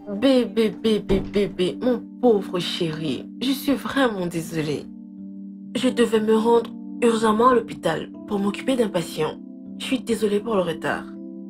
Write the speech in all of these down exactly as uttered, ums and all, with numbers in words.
Bébé, bébé, bébé, mon pauvre chéri, je suis vraiment désolée. Je devais me rendre urgemment à l'hôpital pour m'occuper d'un patient. Je suis désolée pour le retard.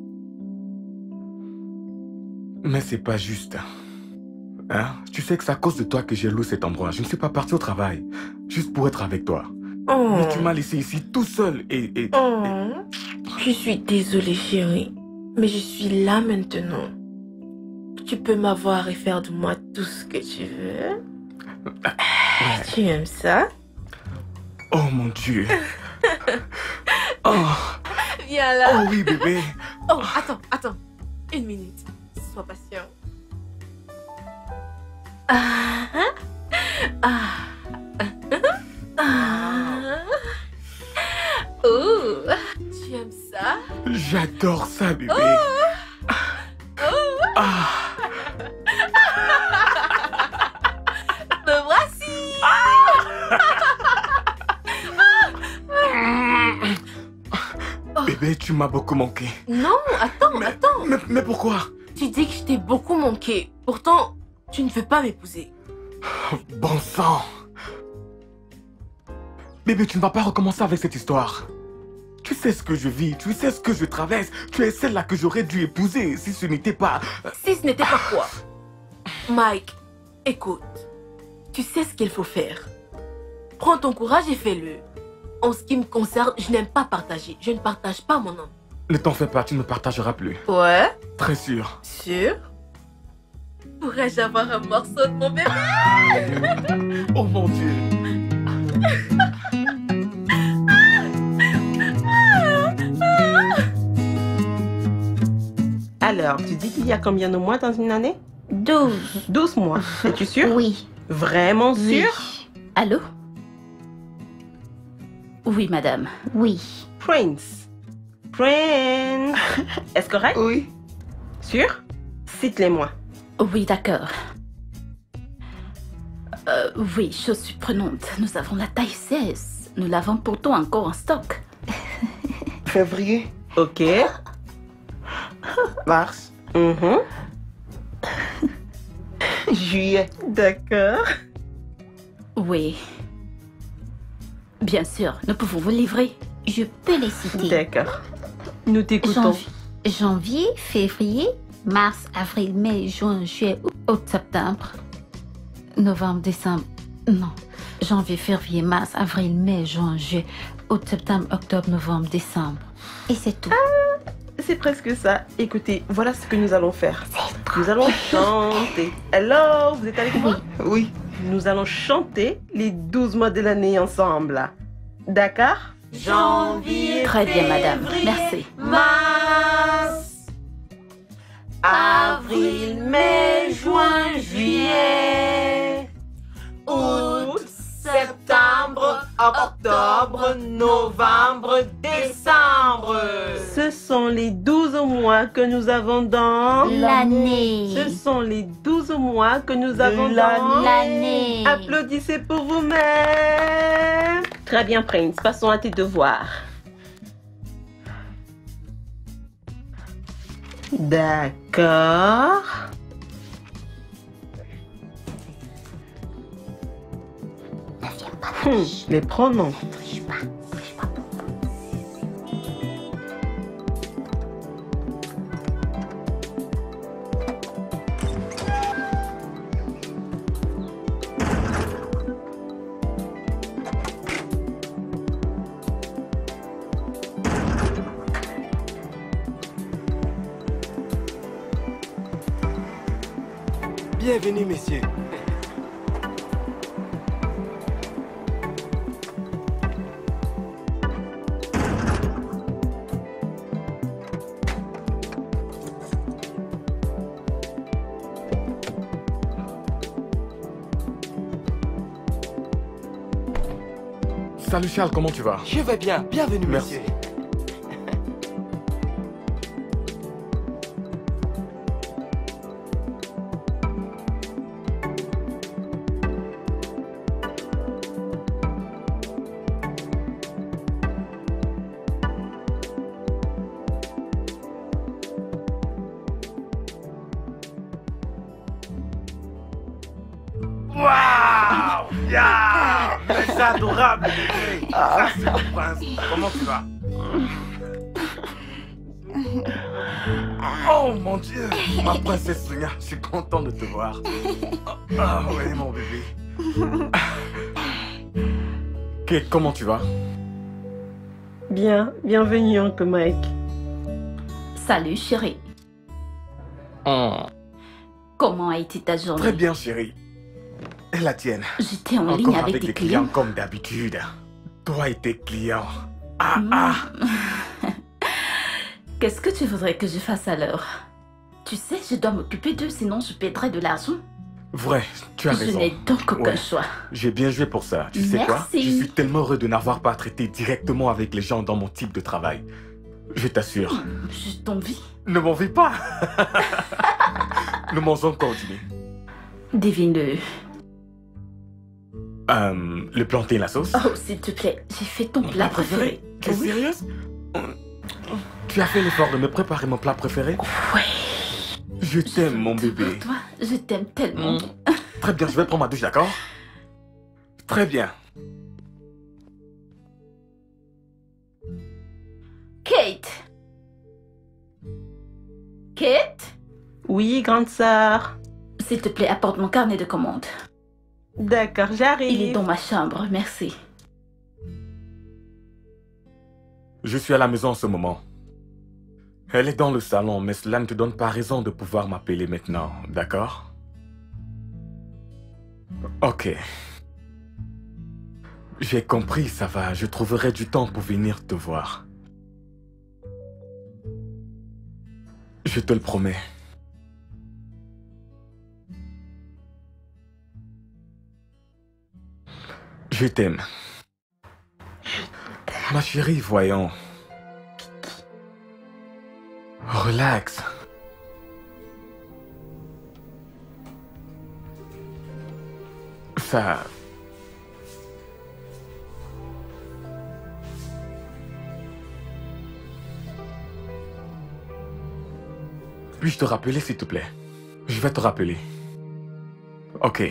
Mais c'est pas juste. Hein? Tu sais que c'est à cause de toi que j'ai loué cet endroit. Je ne suis pas parti au travail, juste pour être avec toi. Oh. Mais tu m'as laissé ici tout seul et... et, oh. et... Je suis désolée, chérie. Mais je suis là maintenant. Tu peux m'avoir et faire de moi tout ce que tu veux. Ouais. Tu aimes ça? Oh mon Dieu. Oh. Viens là. Oh oui, bébé. Oh, attends, attends. Une minute. Sois patient. Ah. Ah. Ah. Oh. Tu aimes ça? J'adore ça, bébé. Oh. Oh. Ah. Me voici. Bébé, tu m'as beaucoup manqué. Non, attends, mais, attends. Mais, mais pourquoi? Tu dis que je t'ai beaucoup manqué. Pourtant, tu ne veux pas m'épouser. Bon sang. Bébé, tu ne vas pas recommencer avec cette histoire. Tu sais ce que je vis, tu sais ce que je traverse. Tu es celle-là que j'aurais dû épouser si ce n'était pas... Si ce n'était pas quoi? Mike, écoute. Tu sais ce qu'il faut faire. Prends ton courage et fais-le. En ce qui me concerne, je n'aime pas partager. Je ne partage pas mon homme. Ne t'en fais pas, tu ne me partageras plus. Ouais? Très sûr. Sûr? Pourrais-je avoir un morceau de mon bébé? Oh mon Dieu. Alors, tu dis qu'il y a combien de mois dans une année? Douze. Douze mois. Es-tu sûre? Oui. Vraiment sûre? Oui. Allô? Oui, madame. Oui. Prince. Prince. Est-ce correct? Oui. Sûr? Cite-les-moi. Oui, d'accord. Euh, oui, chose surprenante. Nous avons la taille seize. Nous l'avons pourtant encore en stock. Février. Ok. Mars. Mhm. Juillet. D'accord. Oui. Bien sûr, nous pouvons vous livrer. Je peux les citer. D'accord. Nous t'écoutons. Janvier, janvier, février, mars, avril, mai, juin, juillet, août, septembre, novembre, décembre. Non. Janvier, février, mars, avril, mai, juin, juillet, août, septembre, octobre, novembre, décembre. Et c'est tout. Ah, c'est presque ça. Écoutez, voilà ce que nous allons faire. Nous allons chanter. Hello, vous êtes avec moi? Oui. Nous allons chanter les douze mois de l'année ensemble. D'accord? Janvier, Très bien, madame. février, Merci. Mars, avril, mai, juin, juillet, août, septembre, octobre, novembre, décembre. Ce sont les douze mois que nous avons dans L'année. Ce sont les douze mois que nous avons dans L'année. Applaudissez pour vous-même. Très bien, Prince. Passons à tes devoirs. D'accord. Hmm, les pronoms. Bienvenue, messieurs. Salut Charles, comment tu vas? Je vais bien. Bienvenue, Merci. messieurs. Yeah! Mais c'est adorable, bébé. Ça, c'est le prince. Comment tu vas? Oh mon Dieu, ma princesse Sonia, je suis content de te voir. Ah oui, mon bébé. Kate, comment tu vas? Bien, bienvenue, Uncle Mike. Salut, chérie. Oh. Comment a été ta journée? Très bien, chérie. Et la tienne? J'étais en Encore ligne avec, avec des les clients. clients comme d'habitude. Toi et tes clients. Ah Mm. ah. Qu'est-ce que tu voudrais que je fasse alors? Tu sais, je dois m'occuper d'eux, sinon je perdrais de l'argent. Vrai, tu as Je raison. n'ai donc aucun Ouais. choix. J'ai bien joué pour ça. Tu sais quoi? Merci. Je suis tellement heureux de n'avoir pas à traiter directement avec les gens dans mon type de travail. Je t'assure. Je t'envie. Ne m'envie pas. Nous mangeons coordonné. Devine-le. Euh, le plantain et la sauce? Oh, s'il te plaît, j'ai fait ton plat préféré. T'es Oui. sérieuse? Tu as fait l'effort de me préparer mon plat préféré? Ouais. Je t'aime, mon Tout bébé. pour toi, je t'aime tellement. Mm. Très bien, je vais prendre ma douche, d'accord? Très bien. Kate. Kate, Oui, grande sœur. s'il te plaît, apporte mon carnet de commande. D'accord, j'arrive. Il est dans ma chambre, merci. Je suis à la maison en ce moment. Elle est dans le salon, mais cela ne te donne pas raison de pouvoir m'appeler maintenant, d'accord? Ok. J'ai compris, ça va. Je trouverai du temps pour venir te voir. Je te le promets. Je t'aime. Ma chérie, voyons. Relax. Ça... Puis-je te rappeler, s'il te plaît? Je vais te rappeler. Ok.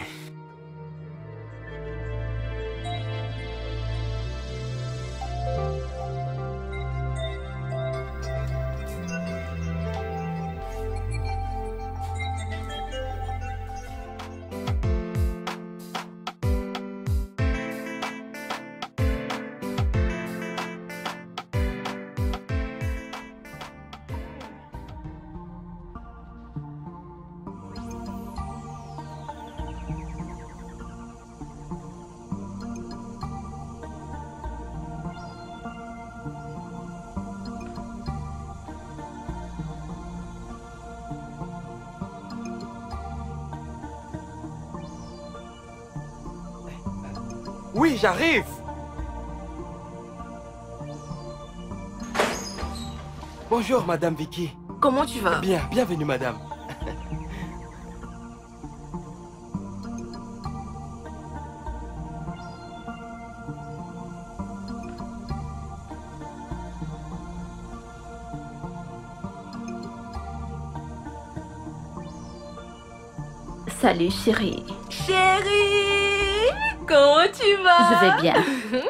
Oui, j'arrive. Bonjour, Madame Vicky. Comment tu vas? Bien, bienvenue, Madame. Salut, chérie. Chérie, comment tu vas? Je vais bien.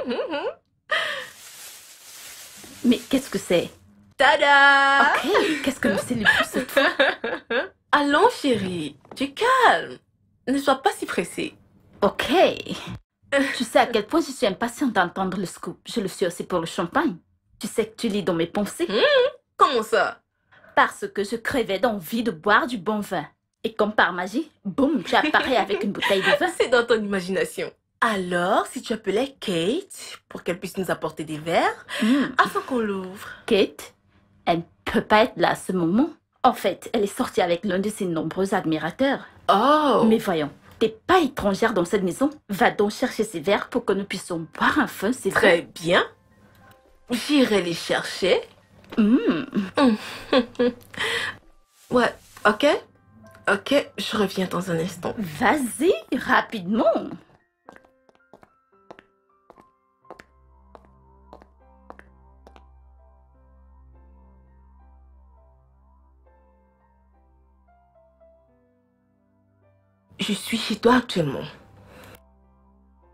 Mais qu'est-ce que c'est? Tada! Ok, qu'est-ce que nous célébrons cette fois? Allons, chérie, tu calmes. Ne sois pas si pressée. Ok. Tu sais à quel point je suis impatiente d'entendre le scoop. Je le suis aussi pour le champagne. Tu sais que tu lis dans mes pensées. Comment ça? Parce que je crevais d'envie de boire du bon vin. Et comme par magie, boum, tu apparais avec une bouteille de vin. C'est dans ton imagination. Alors, si tu appelais Kate pour qu'elle puisse nous apporter des verres Hmm. afin qu'on l'ouvre. Kate, elle ne peut pas être là à ce moment. En fait, elle est sortie avec l'un de ses nombreux admirateurs. Oh! Mais voyons, t'es pas étrangère dans cette maison. Va donc chercher ces verres pour que nous puissions boire enfin ces Très verres. bien. J'irai les chercher. Hmm. Ouais, ok? Ok, je reviens dans un instant. Vas-y, rapidement. Je suis chez toi actuellement.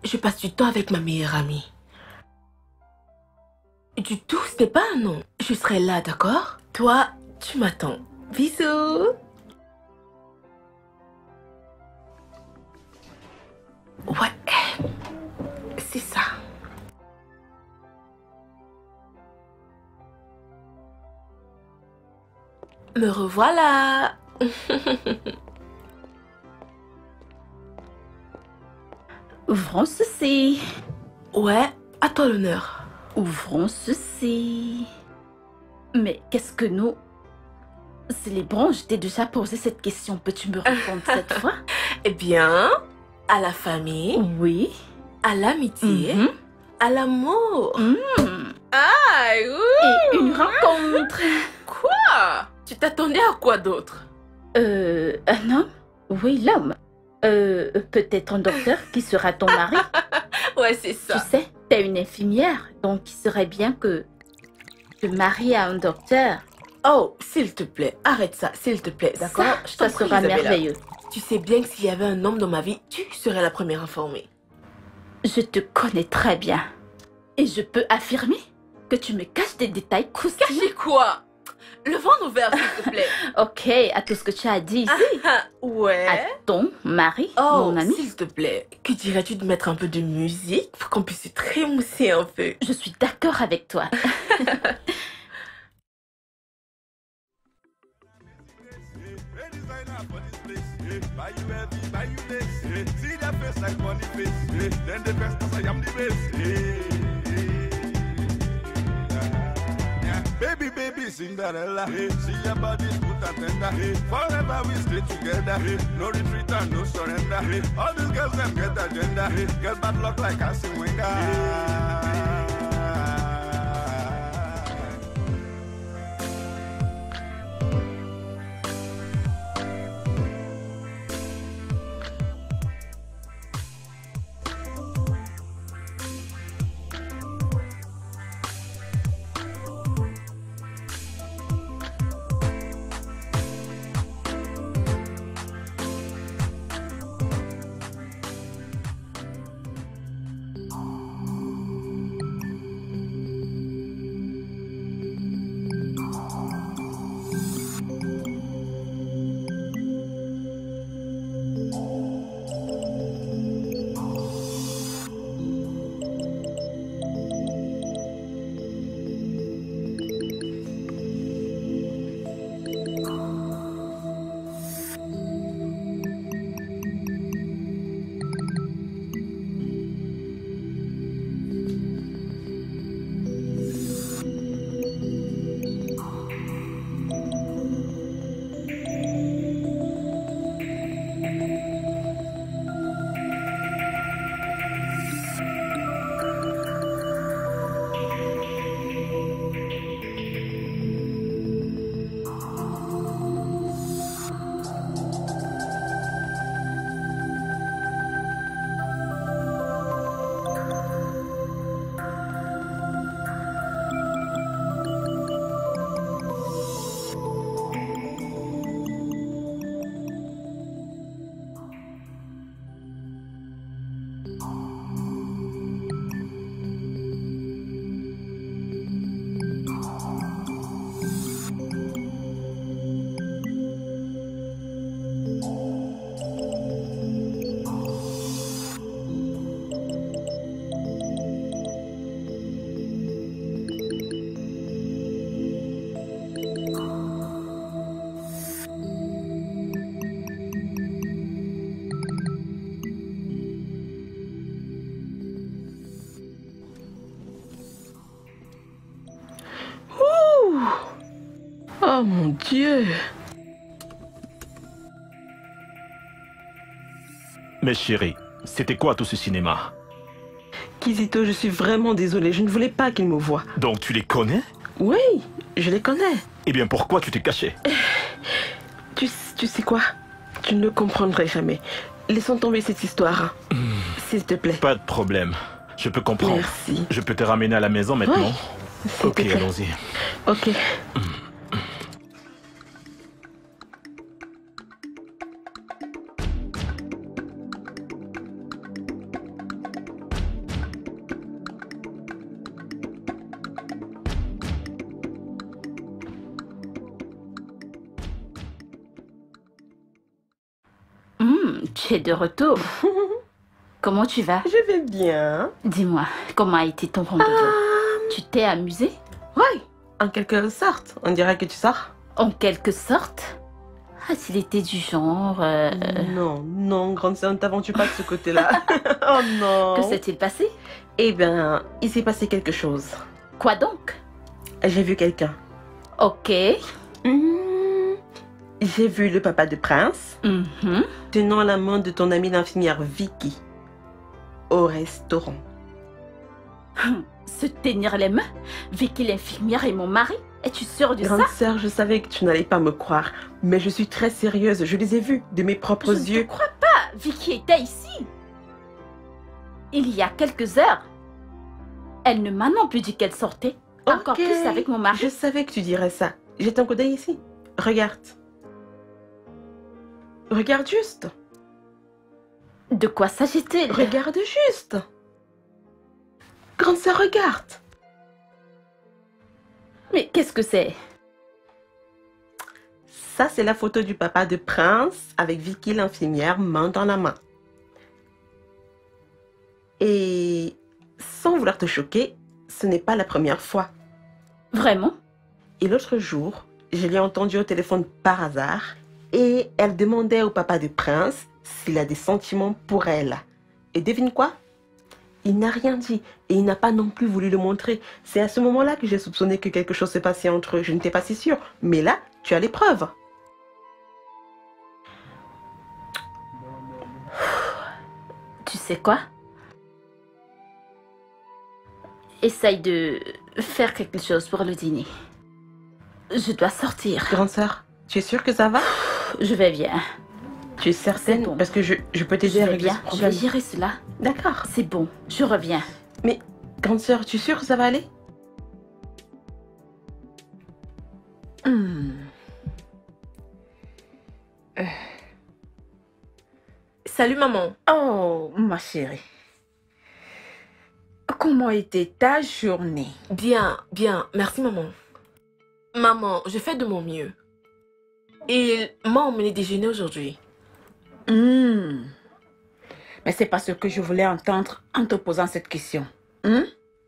je passe du temps avec ma meilleure amie. Du tout, ce n'est pas un non. Je serai là, d'accord? Toi, tu m'attends. Bisous. Ouais, c'est ça. Me revoilà. Ouvrons ceci. Ouais, à toi l'honneur. Ouvrons ceci. Mais qu'est-ce que nous... Célébrons, je t'ai déjà posé cette question. Peux-tu me répondre cette fois? Eh bien, à la famille, Oui. à l'amitié, Mhm. à l'amour. Mm. Ah, ouh. Et une rencontre. Quoi? Tu t'attendais à quoi d'autre? Euh, un homme? Oui, l'homme. Euh, peut-être un docteur qui sera ton mari. Ouais, c'est Tu ça. sais, t'es une infirmière, donc il serait bien que tu te maries à un docteur. Oh, s'il te plaît, arrête ça, s'il te plaît, d'accord? Ça, Je t'en ça prie, sera Isabella. merveilleux. Tu sais bien que s'il y avait un homme dans ma vie, tu serais la première informée. Je te connais très bien. Et je peux affirmer que tu me caches des détails croustillants. Cacher quoi? Le ventre ouvert, s'il te plaît. Ok, à tout ce que tu as dit ici. Ah, ouais. À ton mari, Oh, mon ami. s'il te plaît, que dirais-tu de mettre un peu de musique pour qu'on puisse se trémousser un peu? Je suis d'accord avec toi. Buy you heavy, buy you this. See their face like money face. Then the best cause I am the best. Yeah. Baby, baby, Cinderella. See your body smooth and tender. Forever we stay together. No retreat and no surrender. All these girls them get agenda. Get bad luck like Arsene Wenger. Oh mon Dieu! Mais chérie, c'était quoi tout ce cinéma? Kizito, je suis vraiment désolée. Je ne voulais pas qu'il me voie. Donc tu les connais? Oui, je les connais. Eh bien pourquoi tu t'es caché? Tu, tu sais quoi? Tu ne comprendrais jamais. Laissons tomber cette histoire. Mmh. S'il te plaît. Pas de problème. Je peux comprendre. Merci. Je peux te ramener à la maison maintenant? Oui, ok, allons-y. Ok. Mmh. Hmm, tu es de retour. Comment tu vas? Je vais bien. Dis-moi, comment a été ton rendez-vous? Euh... Tu t'es amusé? Oui, en quelque sorte. On dirait que tu sors. En quelque sorte? Ah, s'il était du genre... euh, Non, non, grande sœur, ne t'aventure pas de ce côté-là. Oh non. Que s'est-il passé? Eh bien, il s'est passé quelque chose. Quoi donc? J'ai vu quelqu'un. Ok. Mmh. J'ai vu le papa de Prince Mhm. tenant la main de ton amie l'infirmière Vicky au restaurant. Se tenir les mains? Vicky l'infirmière et mon mari? Es-tu sûre de Grande ça? sœur, je savais que tu n'allais pas me croire, mais je suis très sérieuse. Je les ai vus de mes propres Je ne yeux. te crois pas. Vicky était ici. Il y a quelques heures. Elle ne m'a non plus dit qu'elle sortait. Encore Ok. plus avec mon mari. Je savais que tu dirais ça. Jette un coup d'œil ici. Regarde. Regarde juste. De quoi s'agit-il? Regarde juste. Grande sœur, regarde. Mais qu'est-ce que c'est? Ça, c'est la photo du papa de Prince avec Vicky l'infirmière, main dans la main. Et sans vouloir te choquer, ce n'est pas la première fois. Vraiment? Et l'autre jour, je l'ai entendu au téléphone par hasard et elle demandait au papa de Prince s'il a des sentiments pour elle. Et devine quoi? Il n'a rien dit et il n'a pas non plus voulu le montrer. C'est à ce moment-là que j'ai soupçonné que quelque chose s'est passé entre eux. Je n'étais pas si sûre. Mais là, tu as les preuves. Tu sais quoi? Essaye de faire quelque chose pour le dîner. Je dois sortir. Grande sœur, tu es sûre que ça va? Je vais bien. Tu es certaine? C'est bon. Parce que je, je peux Je t'aider à vais régler bien. ce Je vais problème. gérer cela. D'accord. C'est bon. Je reviens. Mais, grande sœur, tu es sûre que ça va aller? Hmm. Euh. Salut maman. Oh, ma chérie. Comment était ta journée? Bien, bien, merci maman. Maman, je fais de mon mieux. Il m'a emmené déjeuner aujourd'hui. Hmm. Mais c'est pas ce que je voulais entendre en te posant cette question. Hmm?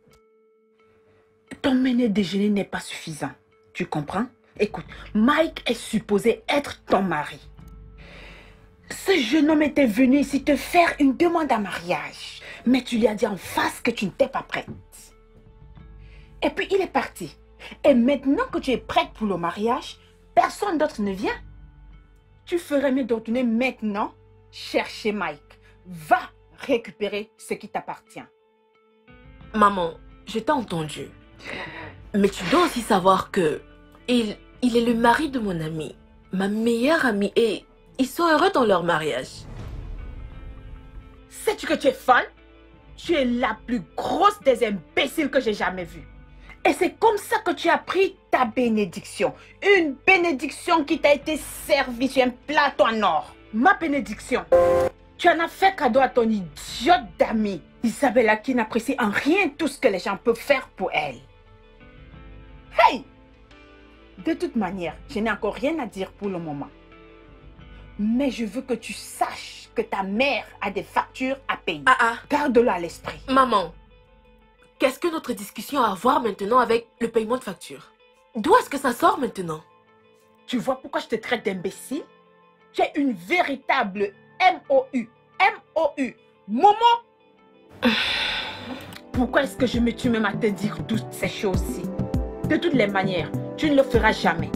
Ton mener déjeuner n'est pas suffisant. Tu comprends? Écoute, Mike est supposé être ton mari. Ce jeune homme était venu ici te faire une demande en mariage. Mais tu lui as dit en face que tu n'étais pas prête. Et puis il est parti. Et maintenant que tu es prête pour le mariage, personne d'autre ne vient. Tu ferais mieux de retourner maintenant chercher Mike. Va récupérer ce qui t'appartient. Maman, je t'ai entendu. Mais tu dois aussi savoir que il, il est le mari de mon amie, ma meilleure amie, et ils sont heureux dans leur mariage. Sais-tu que tu es folle? Tu es la plus grosse des imbéciles que j'ai jamais vue. Et c'est comme ça que tu as pris ta bénédiction. Une bénédiction qui t'a été servie sur un plateau en or. Ma bénédiction. Tu en as fait cadeau à ton idiote d'amie, Isabella, qui n'apprécie en rien tout ce que les gens peuvent faire pour elle. Hey! De toute manière, je n'ai encore rien à dire pour le moment. Mais je veux que tu saches que ta mère a des factures à payer. Ah ah, Garde-le à l'esprit. maman, qu'est-ce que notre discussion a à voir maintenant avec le paiement de facture? D'où est-ce que ça sort maintenant? Tu vois pourquoi je te traite d'imbécile? Tu es une véritable M O U. M O U. Momo! Pourquoi est-ce que je me tue même à te dire toutes ces choses-ci? De toutes les manières, tu ne le feras jamais.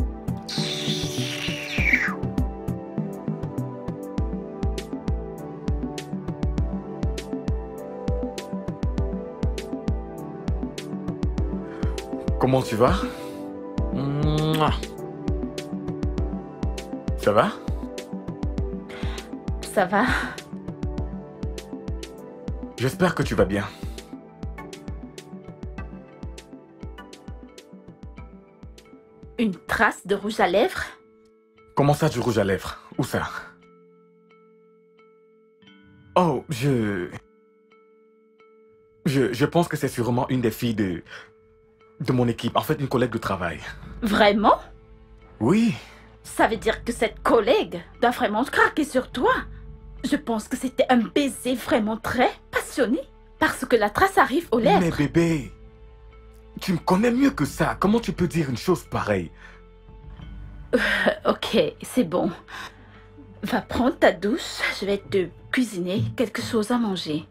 Comment tu vas? Mouah. Ça va? Ça va? J'espère que tu vas bien. Une trace de rouge à lèvres? Comment ça, du rouge à lèvres? Où ça? Oh, je... Je, je pense que c'est sûrement une des filles de... de mon équipe. En fait, une collègue de travail. Vraiment? Oui. Ça veut dire que cette collègue doit vraiment craquer sur toi. Je pense que c'était un baiser vraiment très passionné. Parce que la trace arrive aux lèvres. Mais bébé, tu me connais mieux que ça. Comment tu peux dire une chose pareille? euh, Ok, c'est bon. Va prendre ta douche. Je vais te cuisiner quelque chose à manger.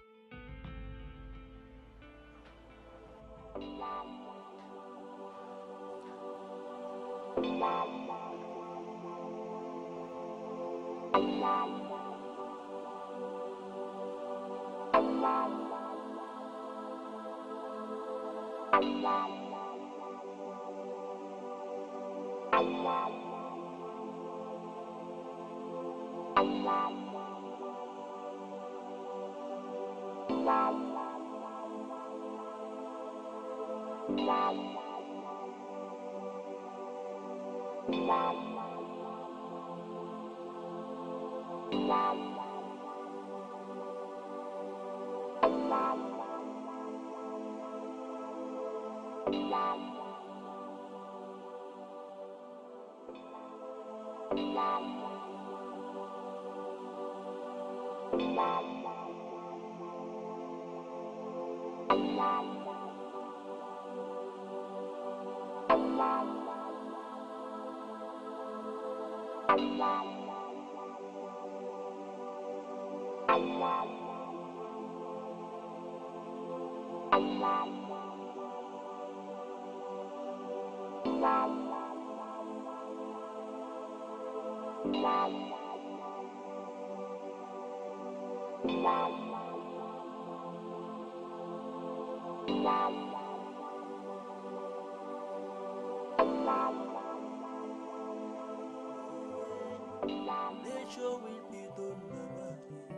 Nature will be done, Mama.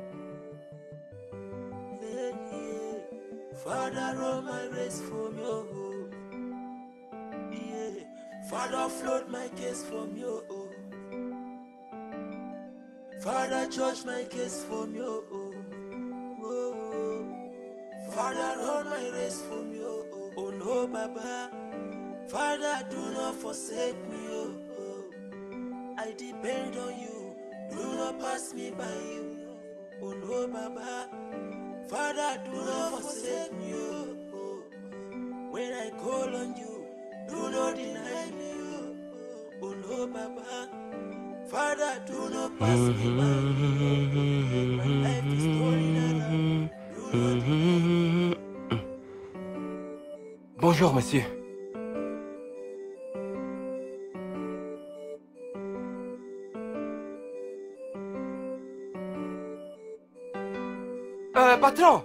Yeah, yeah. Father, run my race from your home. Yeah. Father, float my case from your home. Father, judge my case from your home. Whoa. Father, run my race from your home. Oh no, Baba. Father, do not forsake me, oh. I depend on you, do not pass me by you. Oh no, Baba, Father, do not forsake me. Oh, when I call on you, do not deny me. Oh, oh no, Baba, Father, do not pass me by you. My life is turning around. Do not deny me. Bonjour, monsieur. Euh, patron!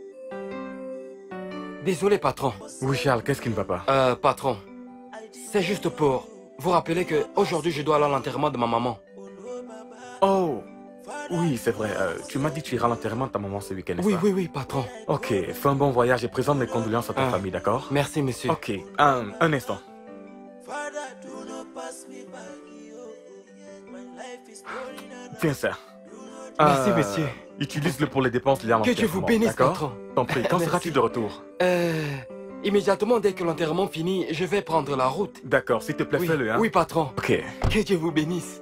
Désolé, patron. Oui, Charles, qu'est-ce qui ne va pas? Euh, patron. C'est juste pour vous rappeler que aujourd'hui je dois aller à l'enterrement de ma maman. Oh! Oui, c'est vrai. Euh, tu m'as dit que tu iras à l'enterrement de ta maman ce week-end, n'est-ce Oui, pas? oui, oui, patron. Ok, fais un bon voyage et présente mes condoléances à ta Ah. famille, d'accord? Merci, monsieur. Ok, un, un instant. Tiens ça. Merci, Euh, monsieur. Utilise-le pour les dépenses liées à Que Dieu vous l'enterrement, bénisse, d'accord? patron. T'en prie, quand Merci. seras-tu de retour? Euh, immédiatement dès que l'enterrement finit, je vais prendre la route. D'accord, s'il te plaît, Oui, fais-le, hein? oui, patron. Ok. Que Dieu vous bénisse.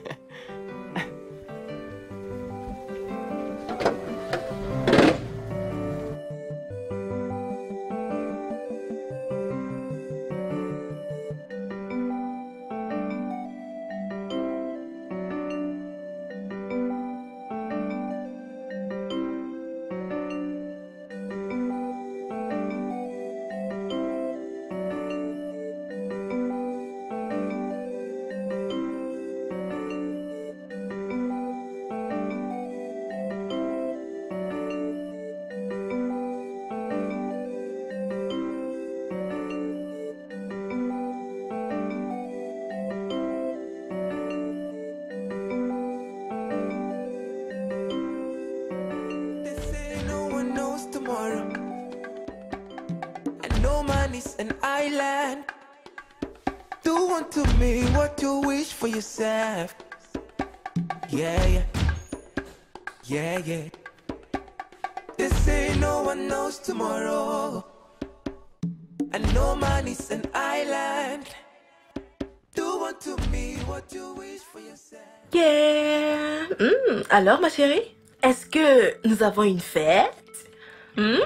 An island. Do unto me what you wish for yourself. Yeah, yeah, yeah, yeah. They say no one knows tomorrow, and no man is an island. Do unto Yeah. Hmm, alors, ma chérie, est-ce que nous avons une fête? Hmm?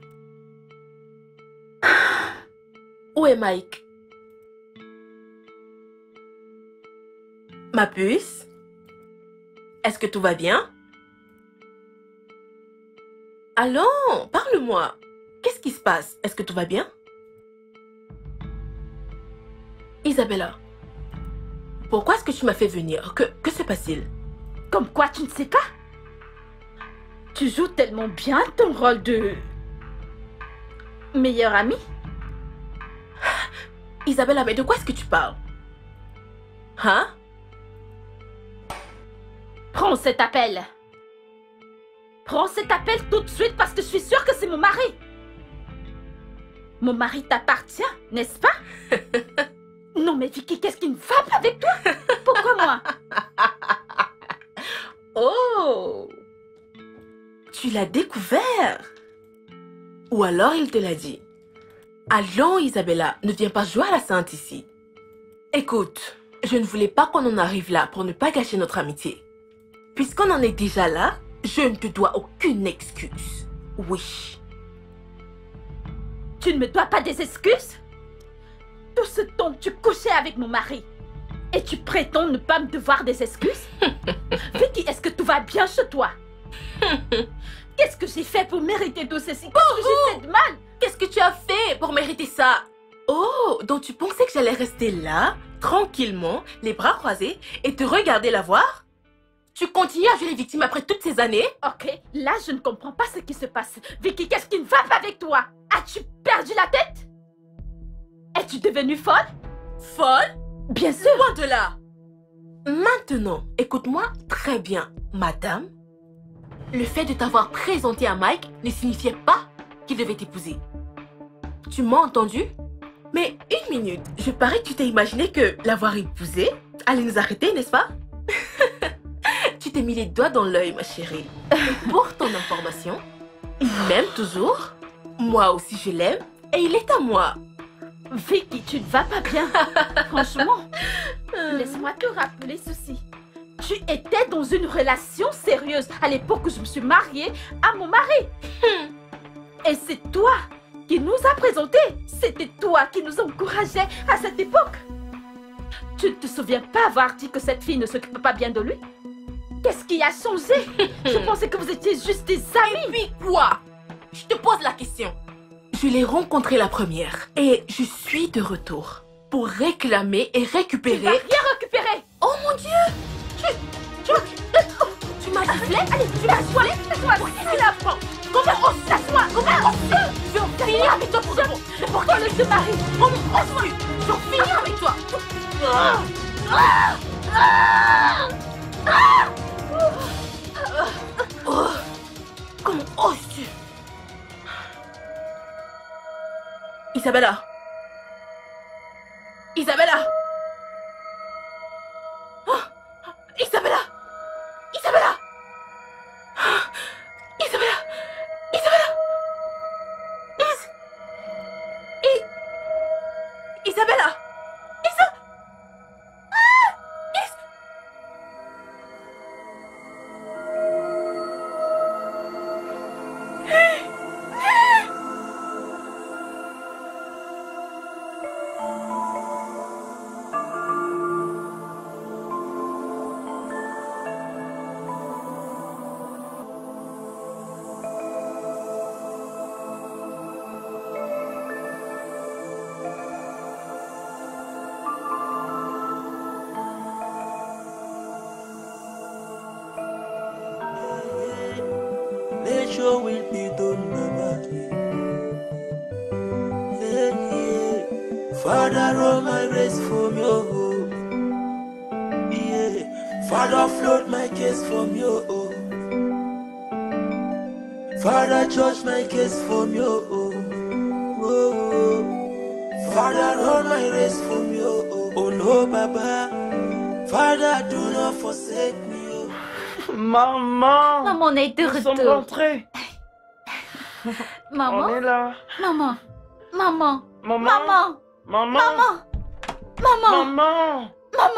Où est Mike? Ma puce? Est-ce que tout va bien? Allons, parle-moi. Qu'est-ce qui se passe? Est-ce que tout va bien? Isabella, pourquoi est-ce que tu m'as fait venir? Que, que se passe-t-il? Comme quoi, tu ne sais pas? Tu joues tellement bien ton rôle de... meilleure amie? Isabella, mais de quoi est-ce que tu parles? Hein? Prends cet appel. Prends cet appel tout de suite parce que je suis sûre que c'est mon mari. Mon mari t'appartient, n'est-ce pas? Non mais Vicky, qu'est-ce qui ne va pas avec toi? Pourquoi moi? Oh! Tu l'as découvert? Ou alors il te l'a dit? Allons Isabella, ne viens pas jouer à la sainte ici. Écoute, je ne voulais pas qu'on en arrive là pour ne pas gâcher notre amitié. Puisqu'on en est déjà là, je ne te dois aucune excuse. Oui. Tu ne me dois pas des excuses? Tout ce temps, tu couchais avec mon mari. Et tu prétends ne pas me devoir des excuses? Vicky, est-ce que tout va bien chez toi? Qu'est-ce que j'ai fait pour mériter tout ceci? Qu'est-ce que j'ai fait de mal? Qu'est-ce que tu as fait pour mériter ça? Oh, donc tu pensais que j'allais rester là, tranquillement, les bras croisés, et te regarder la voir? Tu continues à jouer les victimes après toutes ces années? Ok, là je ne comprends pas ce qui se passe. Vicky, qu'est-ce qui ne va pas avec toi? As-tu perdu la tête? Es-tu devenue folle? Folle? Bien sûr. Loin de là. Maintenant, écoute-moi très bien, madame. Le fait de t'avoir présenté à Mike ne signifiait pas qu'il devait t'épouser. Tu m'as entendu? Mais une minute, je parie que tu t'es imaginé que l'avoir épousé allait nous arrêter, n'est-ce pas? Tu t'es mis les doigts dans l'œil, ma chérie. Et pour ton information, il m'aime toujours. Moi aussi, je l'aime. Et il est à moi. Vicky, tu ne vas pas bien. Franchement, laisse-moi te rappeler ceci. Tu étais dans une relation sérieuse à l'époque où je me suis mariée à mon mari. Et c'est toi qui nous a présentés. C'était toi qui nous encourageais à cette époque. Tu ne te souviens pas avoir dit que cette fille ne s'occupe pas bien de lui? Qu'est-ce qui a changé? Je pensais que vous étiez juste des amis. Et puis quoi? Je te pose la question. Je l'ai rencontrée la première et je suis de retour pour réclamer et récupérer... Tu vas rien récupérer. Oh mon Dieu! Tu... Tu, tu m'as giflé? Allez, tu m'as giflé? Laisse-moi tu la prends. Comment on s'assoit? Comment on se... Je vais en finir avec toi pour de bon. Mais pourquoi le te mari? Comment on se... Je vais en finir avec toi. Ah, ah, ah, ah. Oh. Comment oses-tu? Isabella. Isabella. Oh. Isabella. Isabella. Isabella. Isabella. Is... I... Isabella. Isa... Ah. Is... Nature will be done, Baba. Yeah, yeah. Father, roll my race from your home. Yeah. Father, float my case from your home. Father, judge my case from your home. Whoa. Father, roll my race from your home. Oh no, Baba. Father, do not forsake me. Maman! Maman, on est de Nous sommes retour. rentrés. Maman? On est là. Maman. Maman. Maman. Maman. Maman. Maman. Maman. Maman. Maman.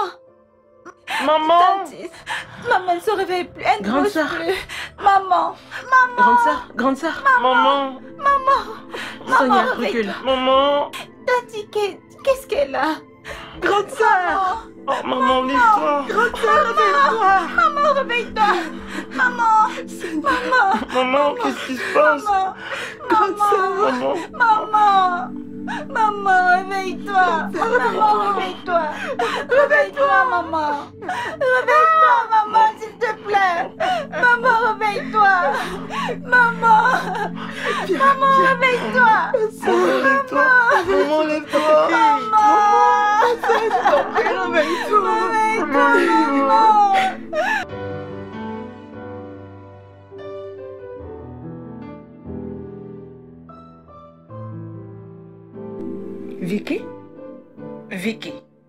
Maman. Tati, maman ne se réveille plus. Elle ne Grande bouge sœur. plus. Maman. Maman. Grande sœur, grande sœur. Maman. Maman. Sonia, Maman, recule. Maman. Tati, qu'est- qu'est-ce qu'elle a? Grande sœur. Oh, maman, lève-toi. Grande sœur, réveille-toi. Maman, réveille-toi. Maman. Maman. Maman, qu'est-ce qui se passe? Maman. Grande sœur. Maman. Maman. Maman, réveille-toi. Maman, réveille-toi. Réveille-toi, maman. Réveille-toi, maman, s'il te plaît. Maman, réveille-toi. Maman. Maman, réveille-toi. Maman, lève-toi. Maman, lève-toi. Maman. Réveille-toi. Réveille-toi, maman. Vicky? Vicky?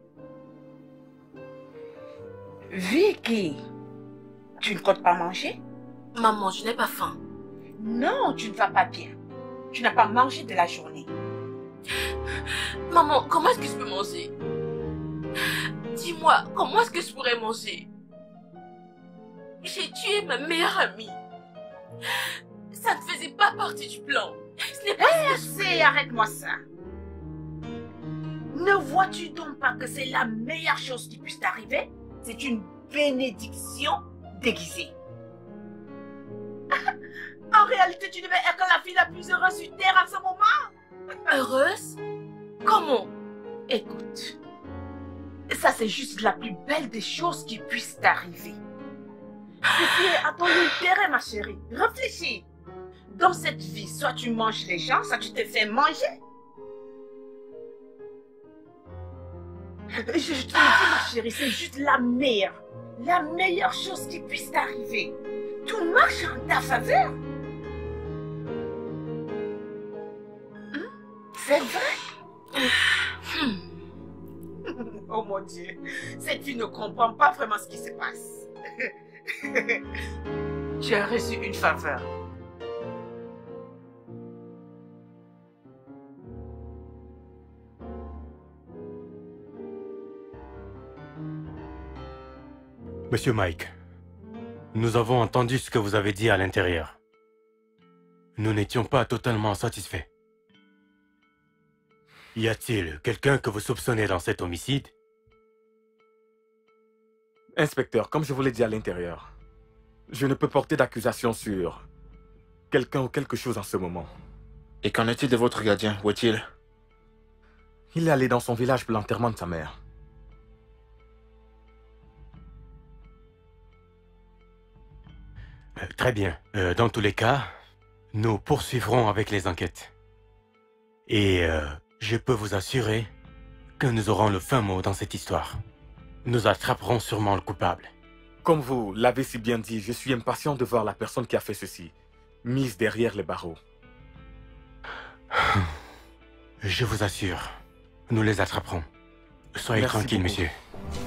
Vicky? Tu ne comptes pas manger? Maman, je n'ai pas faim. Non, tu ne vas pas bien. Tu n'as pas mangé de la journée. Maman, comment est-ce que je peux manger? Dis-moi, comment est-ce que je pourrais manger? J'ai tué ma meilleure amie. Ça ne faisait pas partie du plan. Ce n'est pas Assez, arrête-moi ça. Ne vois-tu donc pas que c'est la meilleure chose qui puisse t'arriver? C'est une bénédiction déguisée. En réalité, tu devais être la fille la plus heureuse sur Terre à ce moment. heureuse. Comment? Écoute, ça c'est juste la plus belle des choses qui puissent t'arriver. Ceci est à ton intérêt, ma chérie. Réfléchis. Dans cette vie, soit tu manges les gens, soit tu te fais manger. Je, je te le dis, ma chérie, c'est juste la meilleure, la meilleure chose qui puisse t'arriver. Tout marche en ta faveur. Hein? C'est vrai? Oh mon Dieu, cette fille ne comprend pas vraiment ce qui se passe. Tu as reçu une faveur. Monsieur Mike, nous avons entendu ce que vous avez dit à l'intérieur. Nous n'étions pas totalement satisfaits. Y a-t-il quelqu'un que vous soupçonnez dans cet homicide? Inspecteur, comme je vous l'ai dit à l'intérieur, je ne peux porter d'accusation sur quelqu'un ou quelque chose en ce moment. Et qu'en est-il de votre gardien? Où est-il? Il est allé dans son village pour l'enterrement de sa mère. Euh, Très bien. Euh, dans tous les cas, nous poursuivrons avec les enquêtes. Et euh, je peux vous assurer que nous aurons le fin mot dans cette histoire. Nous attraperons sûrement le coupable. Comme vous l'avez si bien dit, je suis impatient de voir la personne qui a fait ceci, mise derrière les barreaux. Je vous assure, nous les attraperons. Soyez Merci tranquille, beaucoup. monsieur.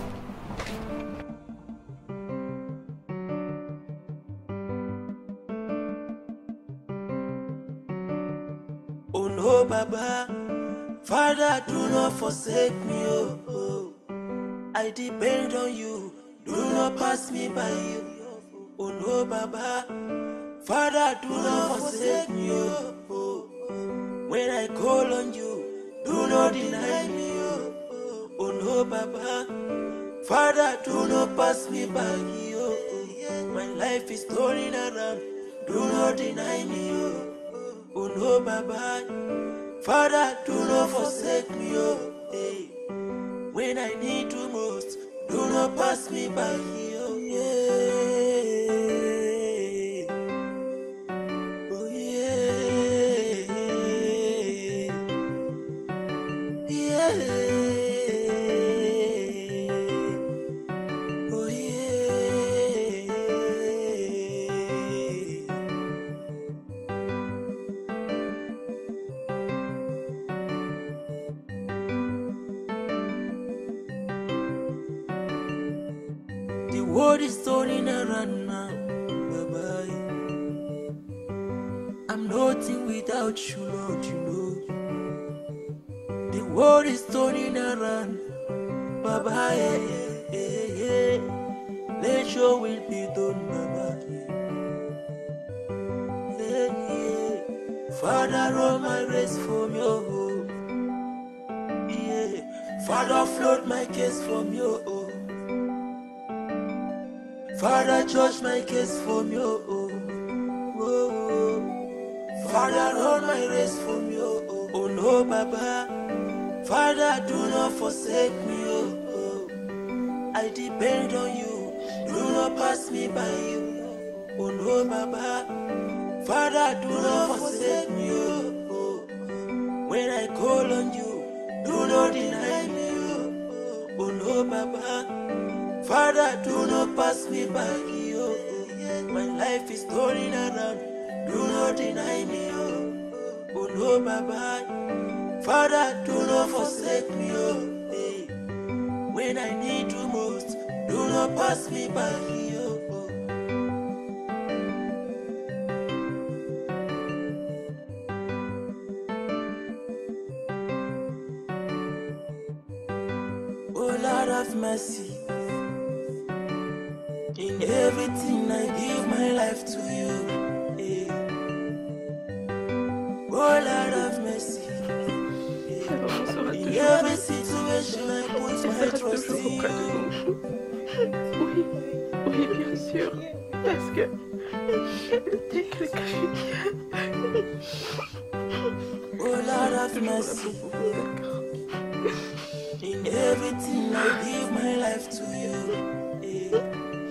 Oh no, Baba, Father, do not forsake me, oh, oh. I depend on you, do not pass me by you. Oh no, Baba, Father, do not forsake me, oh, oh. When I call on you, do not deny me, oh, oh. Oh no, Baba, Father, do not pass me by, oh, oh. My life is turning around, do not deny me, oh. Oh no, Baba, Father, do not forsake me, oh, hey. When I need you most, do not pass me by, oh, yeah. Oh, yeah. Yeah. Oh, yeah. The world is turning around now, bye-bye. I'm nothing without you, Lord, you know. The world is turning around, bye-bye. Make sure will be done, Mama. Yeah, yeah. Father, roll my race from your home. Yeah. Father, float my case from your home. Father, judge my case from your home. Whoa. Father, roll my race from your home. Oh no, Baba. Father, do not forsake me, oh, oh. I depend on you. Do not pass me by you. Oh no, Baba. Father, do not forsake me, oh, oh. When I call on you, do not deny me, oh, oh no, Baba. Father, do not pass me by, oh, oh. My life is turning around. Do not deny me, oh, oh no, Baba. Father, do not forsake me, oh, hey. When I need you most, do not pass me by, oh, oh. Oh Lord of mercy, in everything I give my life to you, hey. Oh Lord of mercy, in every situation I put my trust in you. Oui, oui, bien sûr. Parce que dès que Oh Lord of mercy, in everything I give my life to you. Yeah.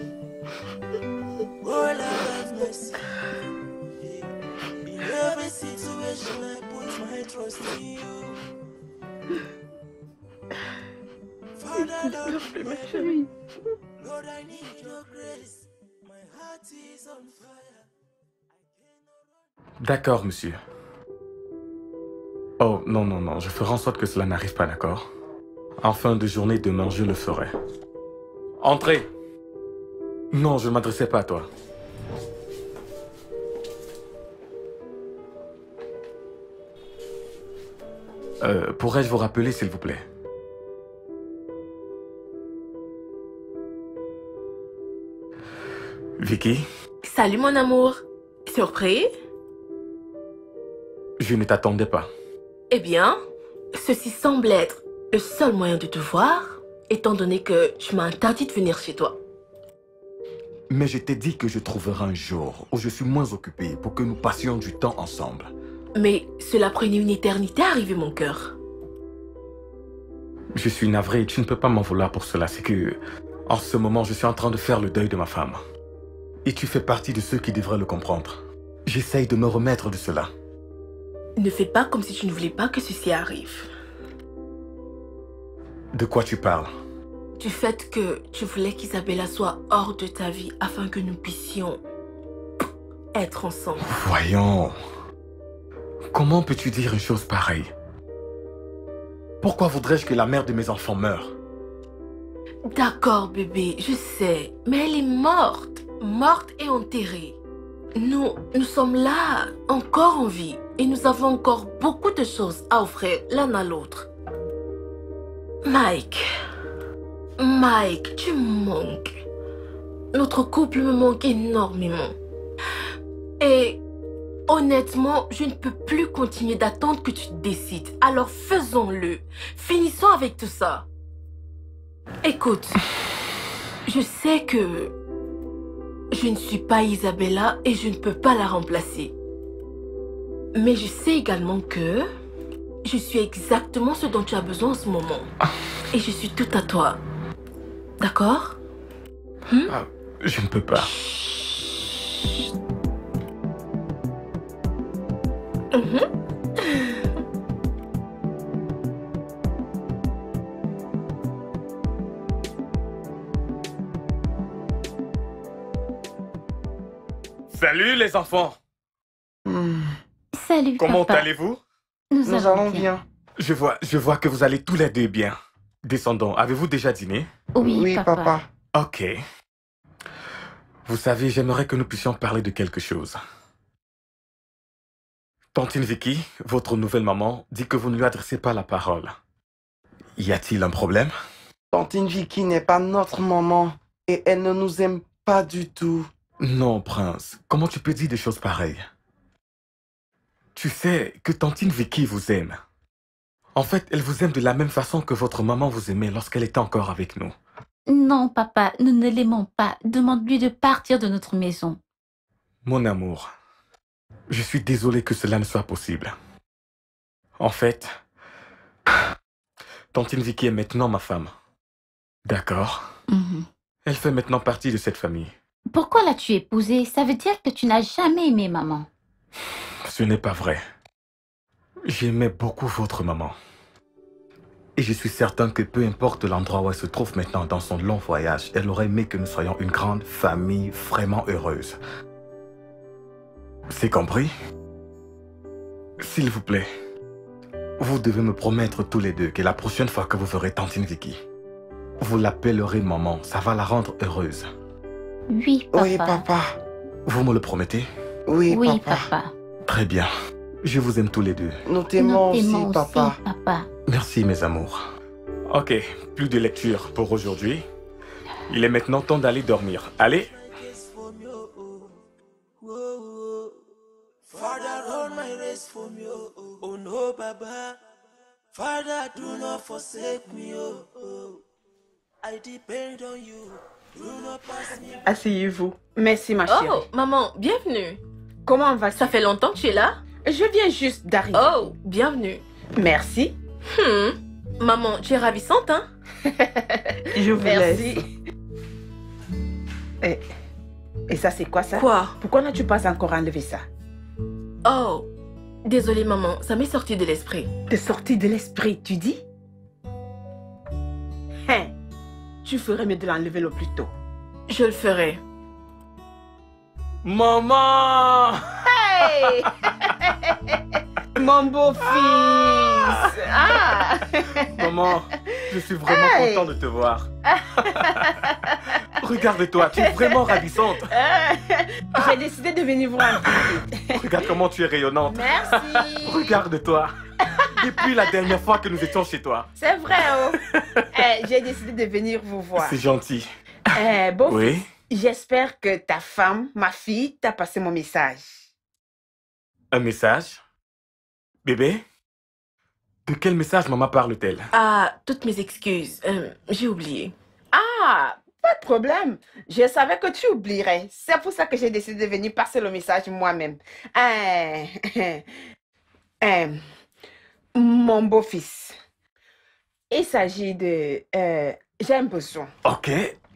Oh Lord of mercy, in every situation I put my trust in you. Father, Lord, ma chérie. Lord, I need your grace. My heart is on fire. D'accord, monsieur. Oh, non, non, non, je ferai en sorte que cela n'arrive pas, d'accord? En fin de journée, demain, je le ferai. Entrez! Non, je ne m'adressais pas à toi. Euh, pourrais-je vous rappeler, s'il vous plaît? Vicky? Salut mon amour. Surpris? Je ne t'attendais pas. Eh bien, ceci semble être le seul moyen de te voir, étant donné que tu m'as interdit de venir chez toi. Mais je t'ai dit que je trouverai un jour où je suis moins occupé pour que nous passions du temps ensemble. Mais cela prenait une éternité à arriver, mon cœur. Je suis navré, tu ne peux pas m'en vouloir pour cela. C'est que, en ce moment, je suis en train de faire le deuil de ma femme. Et tu fais partie de ceux qui devraient le comprendre. J'essaye de me remettre de cela. Ne fais pas comme si tu ne voulais pas que ceci arrive. De quoi tu parles? Du fait que tu voulais qu'Isabella soit hors de ta vie afin que nous puissions être ensemble. Voyons. Comment peux-tu dire une chose pareille? Pourquoi voudrais-je que la mère de mes enfants meure? D'accord, bébé, je sais. Mais elle est morte. Morte et enterrée. Nous, nous sommes là, encore en vie. Et nous avons encore beaucoup de choses à offrir l'un à l'autre. Mike. Mike, tu me manques. Notre couple me manque énormément. Et honnêtement, je ne peux plus continuer d'attendre que tu te décides. Alors faisons-le. Finissons avec tout ça. Écoute, je sais que je ne suis pas Isabella et je ne peux pas la remplacer. Mais je sais également que je suis exactement ce dont tu as besoin en ce moment. Et je suis tout à toi. D'accord? Hmm? Ah, je ne peux pas. Mm-hmm. Salut les enfants. Hmm. Salut, Comment papa. allez-vous? Nous, Nous allons bien. Je vois, je vois que vous allez tous les deux bien. Descendons, avez-vous déjà dîné? Oui, Oui, papa. papa. Ok. Vous savez, j'aimerais que nous puissions parler de quelque chose. Tantine Vicky, votre nouvelle maman, dit que vous ne lui adressez pas la parole. Y a-t-il un problème? Tantine Vicky n'est pas notre maman. Et elle ne nous aime pas du tout. Non, Prince. Comment tu peux dire des choses pareilles? Tu sais que tantine Vicky vous aime. En fait, elle vous aime de la même façon que votre maman vous aimait lorsqu'elle était encore avec nous. Non, papa, nous ne l'aimons pas. Demande-lui de partir de notre maison. Mon amour, je suis désolé que cela ne soit possible. En fait, tantine Vicky est maintenant ma femme. D'accord? Mm-hmm. Elle fait maintenant partie de cette famille. Pourquoi l'as-tu épousée? Ça veut dire que tu n'as jamais aimé maman. Ce n'est pas vrai. J'aimais beaucoup votre maman. Et je suis certain que peu importe l'endroit où elle se trouve maintenant dans son long voyage, elle aurait aimé que nous soyons une grande famille vraiment heureuse. C'est compris? S'il vous plaît, vous devez me promettre tous les deux que la prochaine fois que vous verrez tantine Vicky, vous l'appellerez maman. Ça va la rendre heureuse. Oui, papa. Oui, papa. Vous me le promettez? Oui, Oui, papa. papa. Très bien. Je vous aime tous les deux. Nous t'aimons Nous aussi, t'aimons papa. aussi, papa. Merci, mes amours. Ok, plus de lecture pour aujourd'hui. Il est maintenant temps d'aller dormir. Allez. Father, hold my race for me, oh, oh. Oh no, Baba. Father, do not forsake me, oh, oh. I depend on you. Do not pass me. Asseyez-vous. Merci, ma chérie. Oh, maman, bienvenue. Comment va Ça fait longtemps que tu es là? Je viens juste d'arriver. Oh, bienvenue. Merci. Hmm. Maman, tu es ravissante, hein? Je vous Merci. laisse. Et, et ça, c'est quoi ça? Quoi? Pourquoi n'as-tu pas encore enlevé ça? Oh, désolée, maman, ça m'est sorti de l'esprit. T'es sorti de l'esprit, tu dis? Hein? Tu ferais mieux de l'enlever le plus tôt. Je le ferai. Maman! Hey! Mon beau-fils! Ah! Maman, je suis vraiment Hey! content de te voir. Regarde-toi, tu es vraiment ravissante. J'ai décidé de venir vous rendre visite. Regarde comment tu es rayonnante. Merci! Regarde-toi. Depuis la dernière fois que nous étions chez toi. C'est vrai, oh! Eh, j'ai décidé de venir vous voir. C'est gentil. Eh, beau-fils, Oui? j'espère que ta femme, ma fille, t'a passé mon message. Un message? Bébé? De quel message maman parle-t-elle? Ah, toutes mes excuses. Euh, j'ai oublié. Ah, pas de problème. Je savais que tu oublierais. C'est pour ça que j'ai décidé de venir passer le message moi-même. Euh, euh, mon beau-fils, il s'agit de... euh, j'ai un besoin. Ok.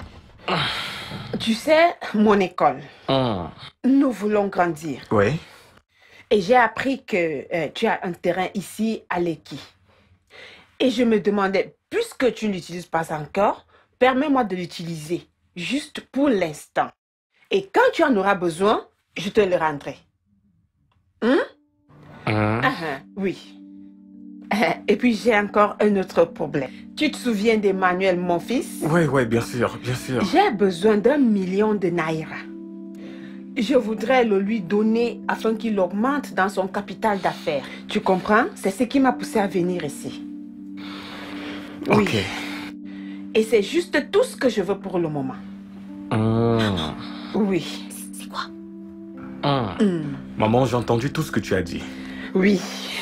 Tu sais, mon école, Hum. nous voulons grandir. Oui? Et j'ai appris que euh, tu as un terrain ici à Lekki. Et je me demandais, puisque tu ne l'utilises pas encore, permets-moi de l'utiliser, juste pour l'instant. Et quand tu en auras besoin, je te le rendrai. Hein? Hum. Ah, ah, oui. Et puis j'ai encore un autre problème. Tu te souviens d'Emmanuel, mon fils? Oui, oui, bien sûr, bien sûr. J'ai besoin d'un million de naira. Je voudrais le lui donner afin qu'il augmente dans son capital d'affaires. Tu comprends? C'est ce qui m'a poussé à venir ici. Oui. Ok. Et c'est juste tout ce que je veux pour le moment. Hum. Oui. C'est quoi? Hum. Hmm. Maman, j'ai entendu tout ce que tu as dit. Oui.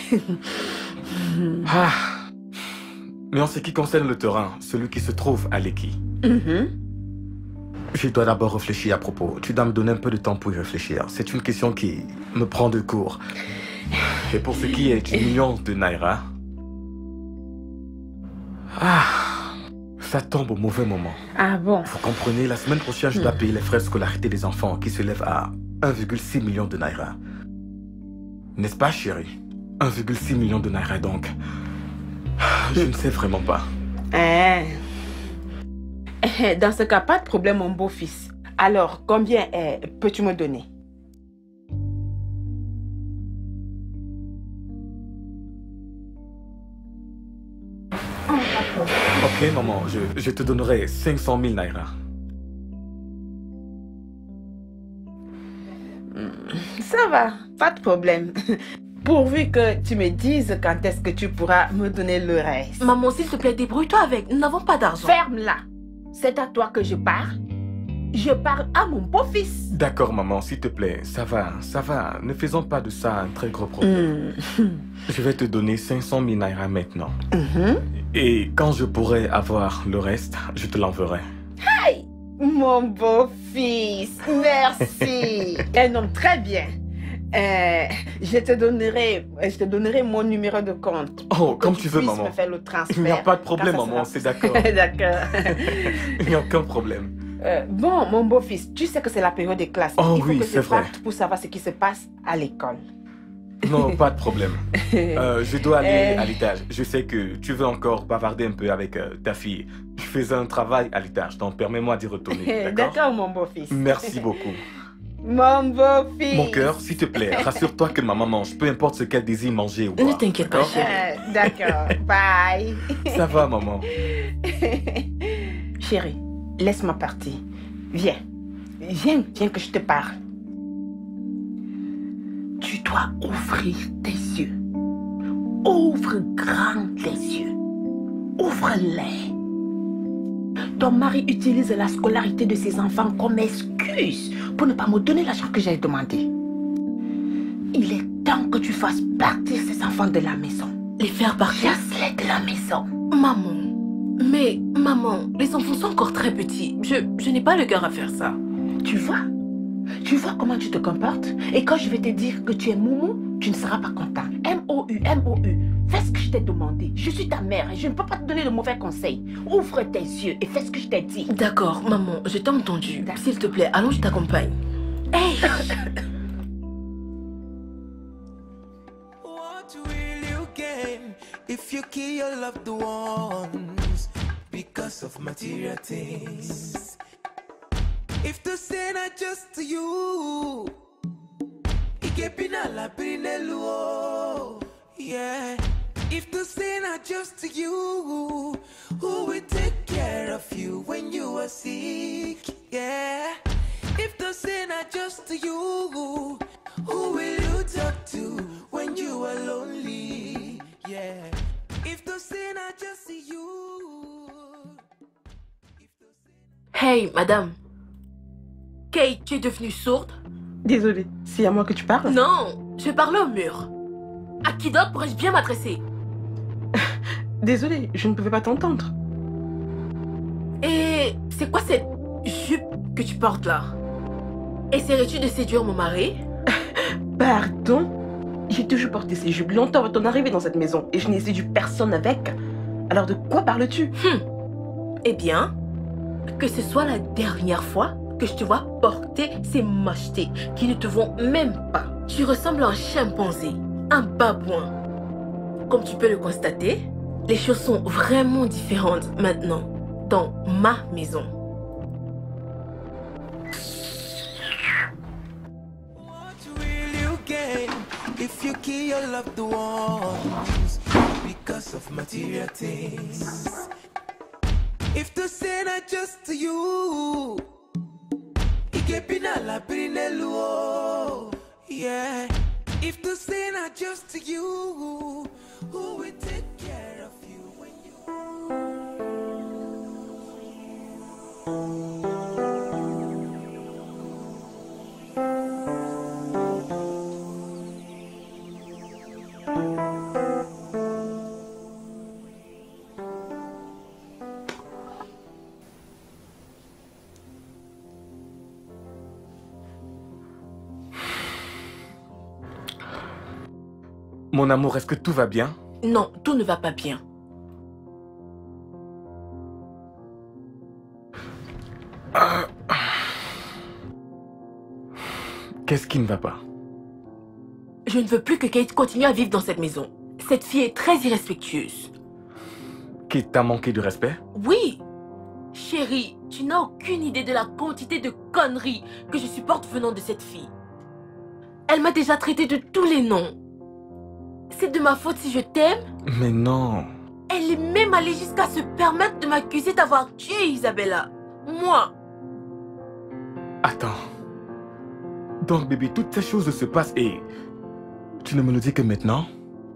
Ah. Mais en ce qui concerne le terrain, celui qui se trouve à Lekki, Mhm. je dois d'abord réfléchir à propos. Tu dois me donner un peu de temps pour y réfléchir. C'est une question qui me prend de court. Et pour ce qui est du million de naira, ah, ça tombe au mauvais moment. Ah bon? Vous comprenez, la semaine prochaine, je dois payer les frais de scolarité des enfants qui s'élèvent à un virgule six million de naira. N'est-ce pas, chérie? un virgule six million de naira, donc. Je ne sais vraiment pas. Hein. Dans ce cas, pas de problème, mon beau-fils. Alors, combien eh, peux-tu me donner? Ok, maman, je, je te donnerai cinq cent mille naira. Ça va, pas de problème. Pourvu que tu me dises quand est-ce que tu pourras me donner le reste. Maman, s'il te plaît, débrouille-toi avec. Nous n'avons pas d'argent. Ferme-la. C'est à toi que je parle. Je parle à mon beau-fils. D'accord, maman, s'il te plaît. Ça va, ça va. Ne faisons pas de ça un très gros problème. Mm. Je vais te donner cinq cent mille naira maintenant. Mhm. Et quand je pourrai avoir le reste, je te l'enverrai. Hey, mon beau-fils, merci. Un homme très bien. Euh, je te donnerai, je te donnerai mon numéro de compte. Oh, comme tu veux, puisses maman. me faire le transfert. Il n'y a pas de problème, Quand ça maman, sera- c'est d'accord. D'accord. Il n'y a aucun problème. Euh, bon, mon beau-fils, tu sais que c'est la période des classes. Oh Il faut oui, que c'est je vrai. parte pour savoir ce qui se passe à l'école. Non, pas de problème. Euh, je dois aller Euh. à l'étage. Je sais que tu veux encore bavarder un peu avec euh, ta fille. Je faisais un travail à l'étage, donc permets-moi d'y retourner. D'accord? D'accord, mon beau-fils. Merci beaucoup. Mon beau-fils. Mon cœur, s'il te plaît, rassure-toi que maman mange, peu importe ce qu'elle désire manger ou Ne boire. t'inquiète pas, d'accord? chérie. Euh, D'accord, bye. Ça va, maman. Chérie, laisse-moi partir. Viens. Viens, viens que je te parle. Tu dois ouvrir tes yeux. Ouvre grand les yeux. Ouvre-les. Ton mari utilise la scolarité de ses enfants comme excuse pour ne pas me donner l'argent que j'ai demandé. Il est temps que tu fasses partir ces enfants de la maison. Les faire partir? Chasse-les de la maison. Maman. Mais, maman, les enfants sont encore très petits. Je, je n'ai pas le cœur à faire ça. Tu vois? Tu vois comment tu te comportes? Et quand je vais te dire que tu es Moumou, tu ne seras pas content. M O U, M O U. Fais ce que je t'ai demandé. Je suis ta mère et je ne peux pas te donner de mauvais conseils. Ouvre tes yeux et fais ce que je t'ai dit. D'accord, maman, je t'ai entendu. D'accord. S'il te plaît, allons, je t'accompagne. Hey! What will you gain if you kill your loved ones because of material things? If the sin are just to you, ikepina la pineluo. Yeah. If the sin are just to you, who will take care of you when you are sick? Yeah. If the sin are just to you, who will you talk to when you are lonely? Yeah. If the sin are just to you. Hey, madame. Kate, tu es devenue sourde? Désolée, c'est à moi que tu parles? Non, je parlais au mur. À qui d'autre pourrais-je bien m'adresser? Désolée, je ne pouvais pas t'entendre. Et c'est quoi cette jupe que tu portes là? Essaierais-tu de séduire mon mari? Pardon? J'ai toujours porté ces jupes longtemps avant ton arrivée dans cette maison et je n'ai séduit personne avec. Alors de quoi parles-tu? Hum. Eh bien, que ce soit la dernière fois que je te vois porter ces mochetés qui ne te vont même pas. Tu ressembles à un chimpanzé, un babouin. Comme tu peux le constater, les choses sont vraiment différentes maintenant dans ma maison. What will you gain if you kill your loved ones because of material things? If the sin are just to you, ikepina la pineluo. Yeah. If the sin are just to you, who will take care of you when you? Mon amour, est-ce que tout va bien? Non, tout ne va pas bien. Ah. Qu'est-ce qui ne va pas? Je ne veux plus que Kate continue à vivre dans cette maison. Cette fille est très irrespectueuse. Qui t'a manqué de respect? Oui. Chérie, tu n'as aucune idée de la quantité de conneries que je supporte venant de cette fille. Elle m'a déjà traité de tous les noms. C'est de ma faute si je t'aime? Mais non. Elle est même allée jusqu'à se permettre de m'accuser d'avoir tué Isabella. Moi. Attends. Donc, bébé, toutes ces choses se passent et... Tu ne me le dis que maintenant?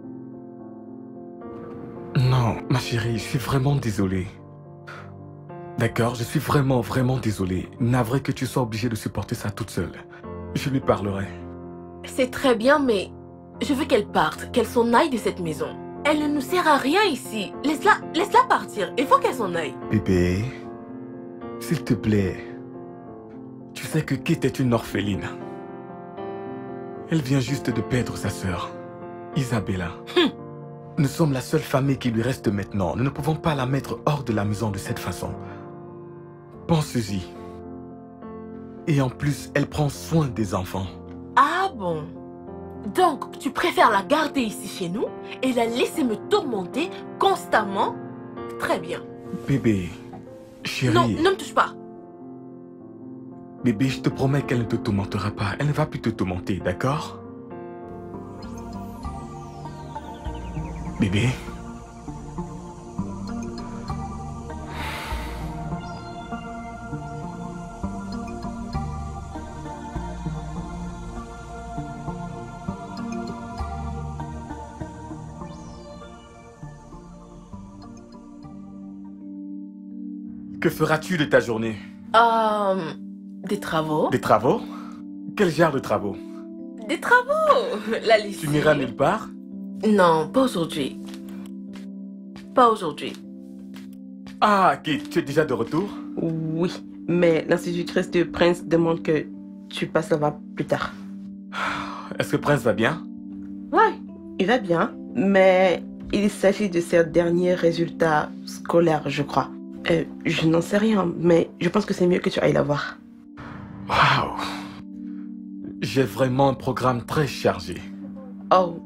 Non, ma chérie, je suis vraiment désolé. D'accord, je suis vraiment, vraiment désolé. Navré que tu sois obligée de supporter ça toute seule. Je lui parlerai. C'est très bien, mais je veux qu'elle parte, qu'elle s'en aille de cette maison. Elle ne nous sert à rien ici. Laisse-la, laisse-la partir. Il faut qu'elle s'en aille. Bébé, s'il te plaît, tu sais que Kate est une orpheline. Elle vient juste de perdre sa sœur, Isabella. Hum. Nous sommes la seule famille qui lui reste maintenant. Nous ne pouvons pas la mettre hors de la maison de cette façon. Pense-y. Et en plus, elle prend soin des enfants. Ah bon? Donc, tu préfères la garder ici chez nous et la laisser me tourmenter constamment? Très bien. Bébé, chérie... Non, ne me touche pas. Bébé, je te promets qu'elle ne te tourmentera pas. Elle ne va plus te tourmenter, d'accord? Bébé? Que feras-tu de ta journée? Euh, des travaux. Des travaux? Quel genre de travaux? Des travaux. La lessive. Tu n'iras nulle part? Non, pas aujourd'hui. Pas aujourd'hui. Ah, Kate, tu es déjà de retour? Oui, mais l'institutrice de Prince demande que tu passes là-bas plus tard. Est-ce que Prince va bien? Ouais, il va bien, mais il s'agit de ses derniers résultats scolaires, je crois. Euh, je n'en sais rien, mais je pense que c'est mieux que tu ailles la voir. Waouh! J'ai vraiment un programme très chargé. Oh.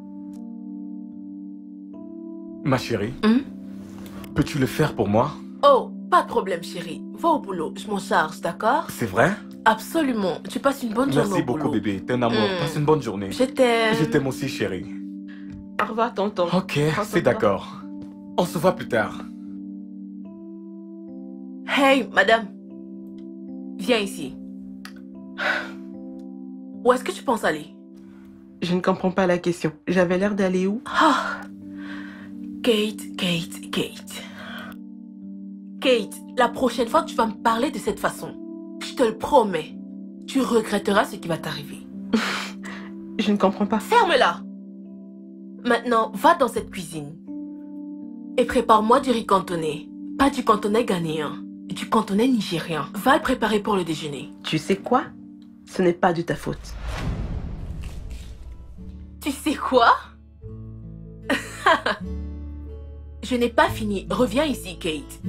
Ma chérie, Hum? peux-tu le faire pour moi? Oh, pas de problème, chérie. Va au boulot, je m'en charge, d'accord? C'est vrai? Absolument. Tu passes une bonne journée Merci au beaucoup, boulot. bébé. T'es un amour. Mm. Passe une bonne journée. Je t'aime. Je t'aime aussi, chérie. Au revoir, tonton. Ok, c'est d'accord. On se voit plus tard. Hey, madame. Viens ici. Où est-ce que tu penses aller? Je ne comprends pas la question. J'avais l'air d'aller où? Ah. Kate, Kate, Kate. Kate, la prochaine fois que tu vas me parler de cette façon, je te le promets, tu regretteras ce qui va t'arriver. Je ne comprends pas. Ferme-la. Maintenant, va dans cette cuisine et prépare-moi du riz cantonais. Pas du cantonais ghanéen, du cantonais nigérien. Va le préparer pour le déjeuner. Tu sais quoi? Ce n'est pas de ta faute. Tu sais quoi? Je n'ai pas fini. Reviens ici, Kate.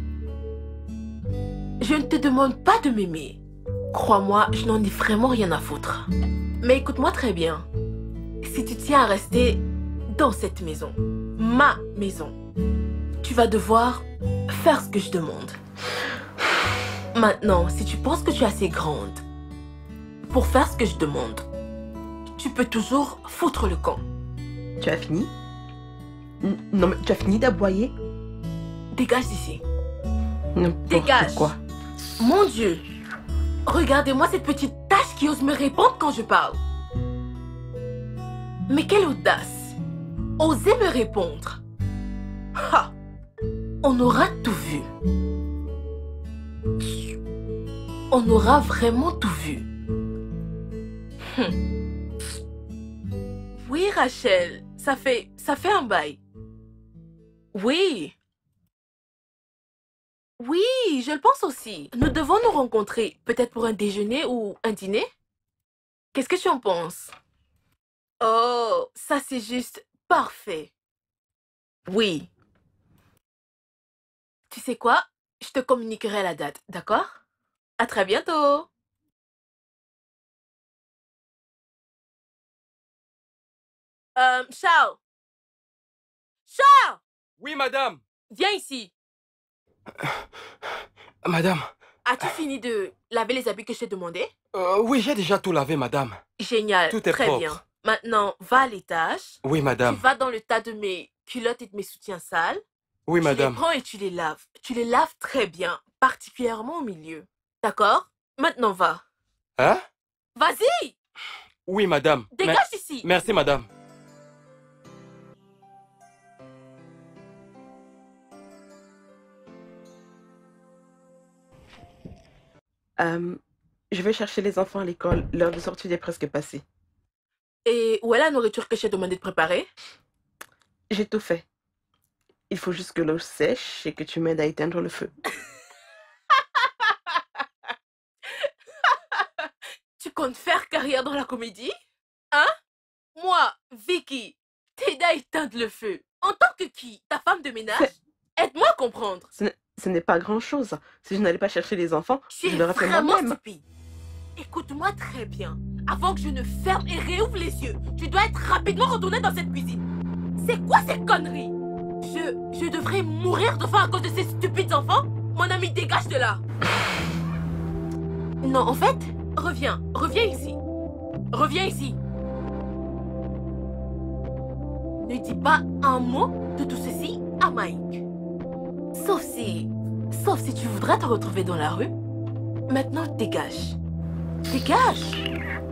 Je ne te demande pas de m'aimer. Crois-moi, je n'en ai vraiment rien à foutre. Mais écoute-moi très bien. Si tu tiens à rester dans cette maison, ma maison, tu vas devoir faire ce que je demande. Maintenant, si tu penses que tu es assez grande pour faire ce que je demande, tu peux toujours foutre le camp. Tu as fini? Non, mais tu as fini d'aboyer? Dégage d'ici. N'importe Dégage. quoi. Mon Dieu. Regardez-moi cette petite tache qui ose me répondre quand je parle. Mais quelle audace. Oser me répondre. Ha. On aura tout vu. On aura vraiment tout vu. Hum. Oui, Rachel. Ça fait, ça fait un bail. Oui. Oui, je le pense aussi. Nous devons nous rencontrer, peut-être pour un déjeuner ou un dîner. Qu'est-ce que tu en penses? Oh, ça c'est juste parfait. Oui. Tu sais quoi? Je te communiquerai la date, d'accord? À très bientôt. Euh, Charles. Charles! Oui, madame. Viens ici. Madame. As-tu fini de laver les habits que je t'ai demandé? Euh, oui, j'ai déjà tout lavé, madame. Génial, Tout est très propre. bien. Maintenant, va à l'étage. Oui, madame. Tu vas dans le tas de mes culottes et de mes soutiens sales. Oui, Tu madame. les prends et tu les laves. Tu les laves très bien, particulièrement au milieu. D'accord? Maintenant, va. Hein? Vas-y! Oui, madame. Dégage Mer- d'ici. Merci, madame. Euh, je vais chercher les enfants à l'école. L'heure de sortie est presque passée. Et où est la nourriture que j'ai demandé de préparer? J'ai tout fait. Il faut juste que l'eau sèche et que tu m'aides à éteindre le feu. Tu comptes faire carrière dans la comédie? Hein? Moi, Vicky, t'aider à éteindre le feu. En tant que qui? Ta femme de ménage? Aide-moi à comprendre. Ce n'est pas grand-chose. Si je n'allais pas chercher les enfants, Tu je es l'aurais fait vraiment moi-même. stupide. Écoute-moi très bien. Avant que je ne ferme et réouvre les yeux, tu dois être rapidement retourné dans cette cuisine. C'est quoi ces conneries? Je, je devrais mourir de faim à cause de ces stupides enfants? Mon ami, dégage de là. Non, en fait, reviens. Reviens ici. Reviens ici. Ne dis pas un mot de tout ceci à Mike. Sauf si... Sauf si tu voudrais te retrouver dans la rue. Maintenant, dégage. Dégage.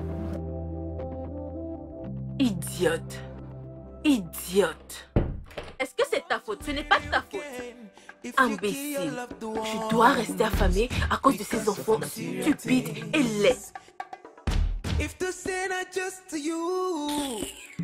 Idiote. Idiote. Est-ce que c'est ta faute? Ce n'est pas de ta faute. Imbécile. Je dois rester affamée à cause de ces enfants stupides et laids. If the sin are just to you,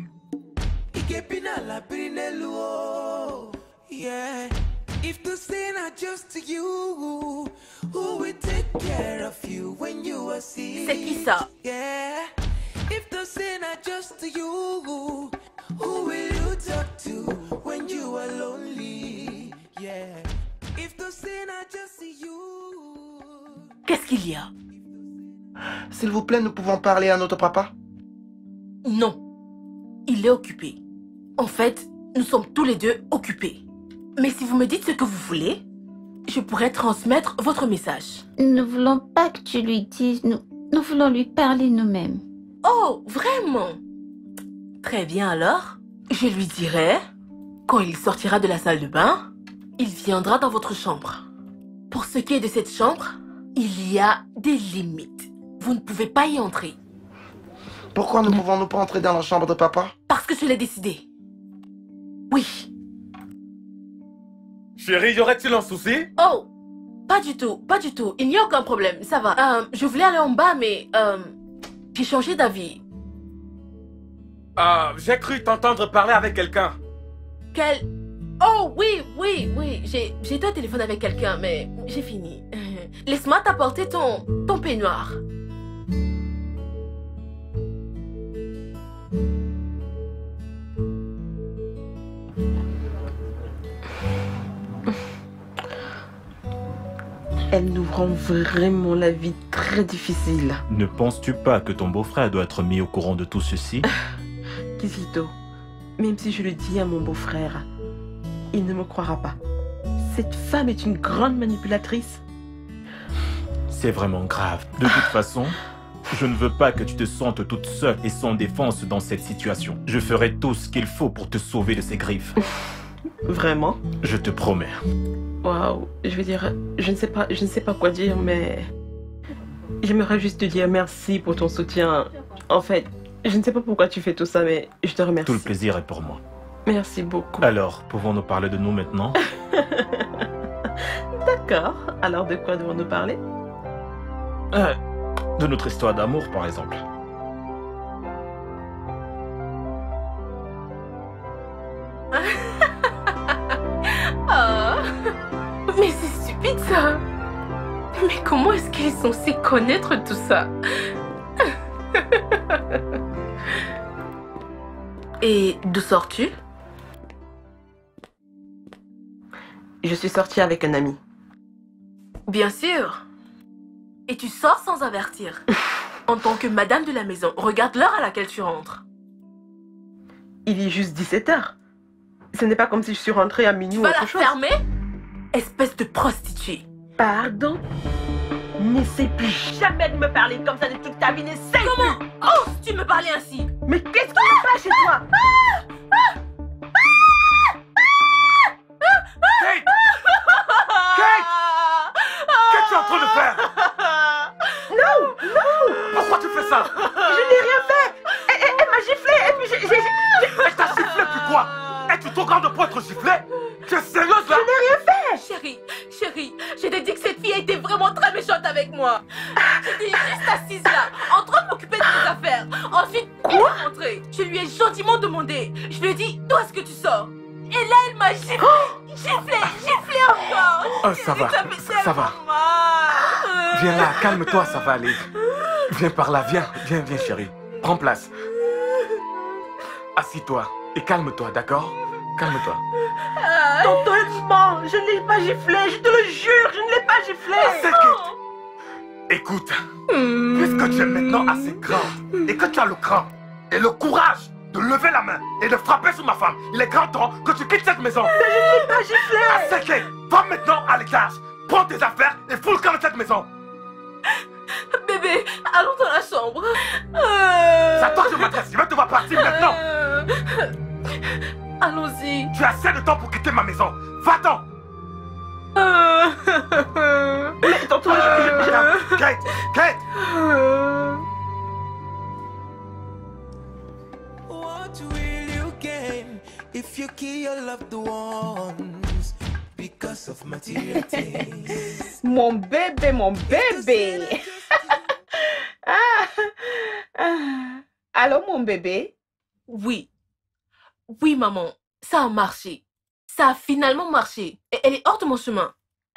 yeah. If the sin are just to you, who will take care of you when you are sick? C'est qui ça? Yeah. If the sin are just to you, who will you talk to when you are lonely? Yeah. If the sin are just to you. Qu'est-ce qu'il y a? S'il vous plaît, nous pouvons parler à notre papa? Non. Il est occupé. En fait, nous sommes tous les deux occupés. Mais si vous me dites ce que vous voulez, je pourrais transmettre votre message. Nous ne voulons pas que tu lui dises, nous, nous voulons lui parler nous-mêmes. Oh, vraiment? Très bien alors. Je lui dirai, quand il sortira de la salle de bain, il viendra dans votre chambre. Pour ce qui est de cette chambre, il y a des limites. Vous ne pouvez pas y entrer. Pourquoi ne pouvons-nous pas entrer dans la chambre de papa? Parce que je l'ai décidé. Oui. Chérie, y aurait-il un souci? Oh, pas du tout, pas du tout. Il n'y a aucun problème, ça va. Euh, je voulais aller en bas, mais euh, j'ai changé d'avis. Ah, j'ai cru t'entendre parler avec quelqu'un. Quel... Oh, oui, oui, oui. J'ai j'ai été au téléphone avec quelqu'un, mais j'ai fini. Laisse-moi t'apporter ton, ton peignoir. Elle nous rend vraiment la vie très difficile. Ne penses-tu pas que ton beau-frère doit être mis au courant de tout ceci? Kizito, même si je le dis à mon beau-frère, il ne me croira pas. Cette femme est une grande manipulatrice. C'est vraiment grave. De toute façon, je ne veux pas que tu te sentes toute seule et sans défense dans cette situation. Je ferai tout ce qu'il faut pour te sauver de ses griffes. Vraiment? Je te promets. Waouh, je veux dire, je ne sais pas, je ne sais pas quoi dire, mais j'aimerais juste te dire merci pour ton soutien. En fait, je ne sais pas pourquoi tu fais tout ça, mais je te remercie. Tout le plaisir est pour moi. Merci beaucoup. Alors, pouvons-nous parler de nous maintenant? D'accord. Alors, de quoi devons-nous parler? euh, De notre histoire d'amour, par exemple. Oh. Mais c'est stupide ça. Mais comment est-ce qu'il est censé connaître tout ça? Et d'où sors-tu? Je suis sortie avec un ami. Bien sûr. Et tu sors sans avertir. En tant que madame de la maison, regarde l'heure à laquelle tu rentres. Il est juste dix-sept heures. Ce n'est pas comme si je suis rentrée à minuit Tu ou vas autre la chose. fermer? Espèce de prostituée. Pardon? N'essaie plus jamais de me parler comme ça de toute ta vie. N'essaie Comment plus. oses-tu me parler ainsi? Mais qu'est-ce qui se passe chez toi? Kate! Kate! Qu'est-ce que tu es en train de faire? Non, non. Pourquoi tu fais ça? Je n'ai rien fait. Elle, elle- elle m'a giflé. Elle, j'ai- j'ai- j'ai- Elle t'a sifflé puis quoi? Es-tu trop grande pour être giflée? Tu es sérieuse là? Je n'ai rien fait. Chérie, chérie, je t'ai dit que cette fille a été vraiment très méchante avec avec moi. J'étais juste assise là, en train de m'occuper de mes affaires. Ensuite, il est rentré. Je lui ai gentiment demandé. Je lui ai dit, d'où est-ce que tu sors? Et là, il m'a giflé. Giflé, giflé encore. Oh, ça va, ça va. Viens là, calme-toi, ça va aller. Viens par là, viens, viens, viens chérie. Prends place. Assis-toi et calme-toi, d'accord? Calme-toi. Tonton, ment. Je ne l'ai pas giflé, je te le jure, je ne l'ai pas giflé. C'est que... Écoute, puisque tu es maintenant assez grande et que tu as le cran et le courage de lever la main et de frapper sur ma femme, il est grand temps que tu quittes cette maison. Mais je ne l'ai pas giflé. C'est que, va maintenant à l'étage, prends tes affaires et fous le camp de cette maison. Bébé, allons dans la chambre. Euh... C'est à toi que je m'adresse, je vais te voir partir maintenant. Euh... Allons-y. Tu as assez de temps pour quitter ma maison. Va-t'en. Euh... Mais tonton, je... je, je... Kate, Kate. Euh... What will you gain if you kill your loved ones because of material things? Mon bébé, mon bébé. ah, ah. Allô, mon bébé? Oui. Oui, maman. Ça a marché. Ça a finalement marché. Et elle est hors de mon chemin.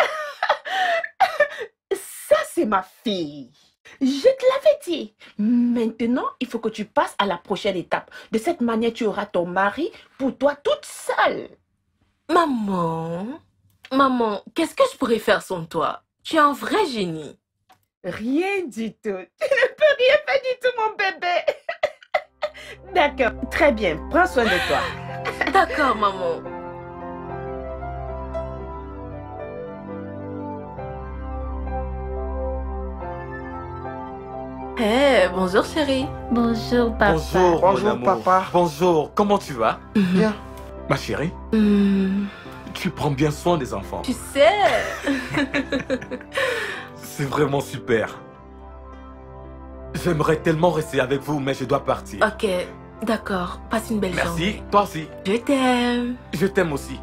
Ça, c'est ma fille. Je te l'avais dit. Maintenant, il faut que tu passes à la prochaine étape. De cette manière, tu auras ton mari pour toi toute seule. Maman, maman, qu'est-ce que je pourrais faire sans toi? Tu es un vrai génie. Rien du tout. Tu ne peux rien faire du tout, mon bébé. D'accord, très bien. Prends soin de toi. D'accord, maman. Eh, hey, bonjour chérie. Bonjour papa. Bonjour, Bonjour, mon amour. papa. Bonjour, comment tu vas? Bien. Ma chérie, Mm, tu prends bien soin des enfants. tu sais. C'est vraiment super. J'aimerais tellement rester avec vous, mais je dois partir. Ok, d'accord. Passe une belle Merci, journée. toi aussi. Je t'aime. Je t'aime aussi.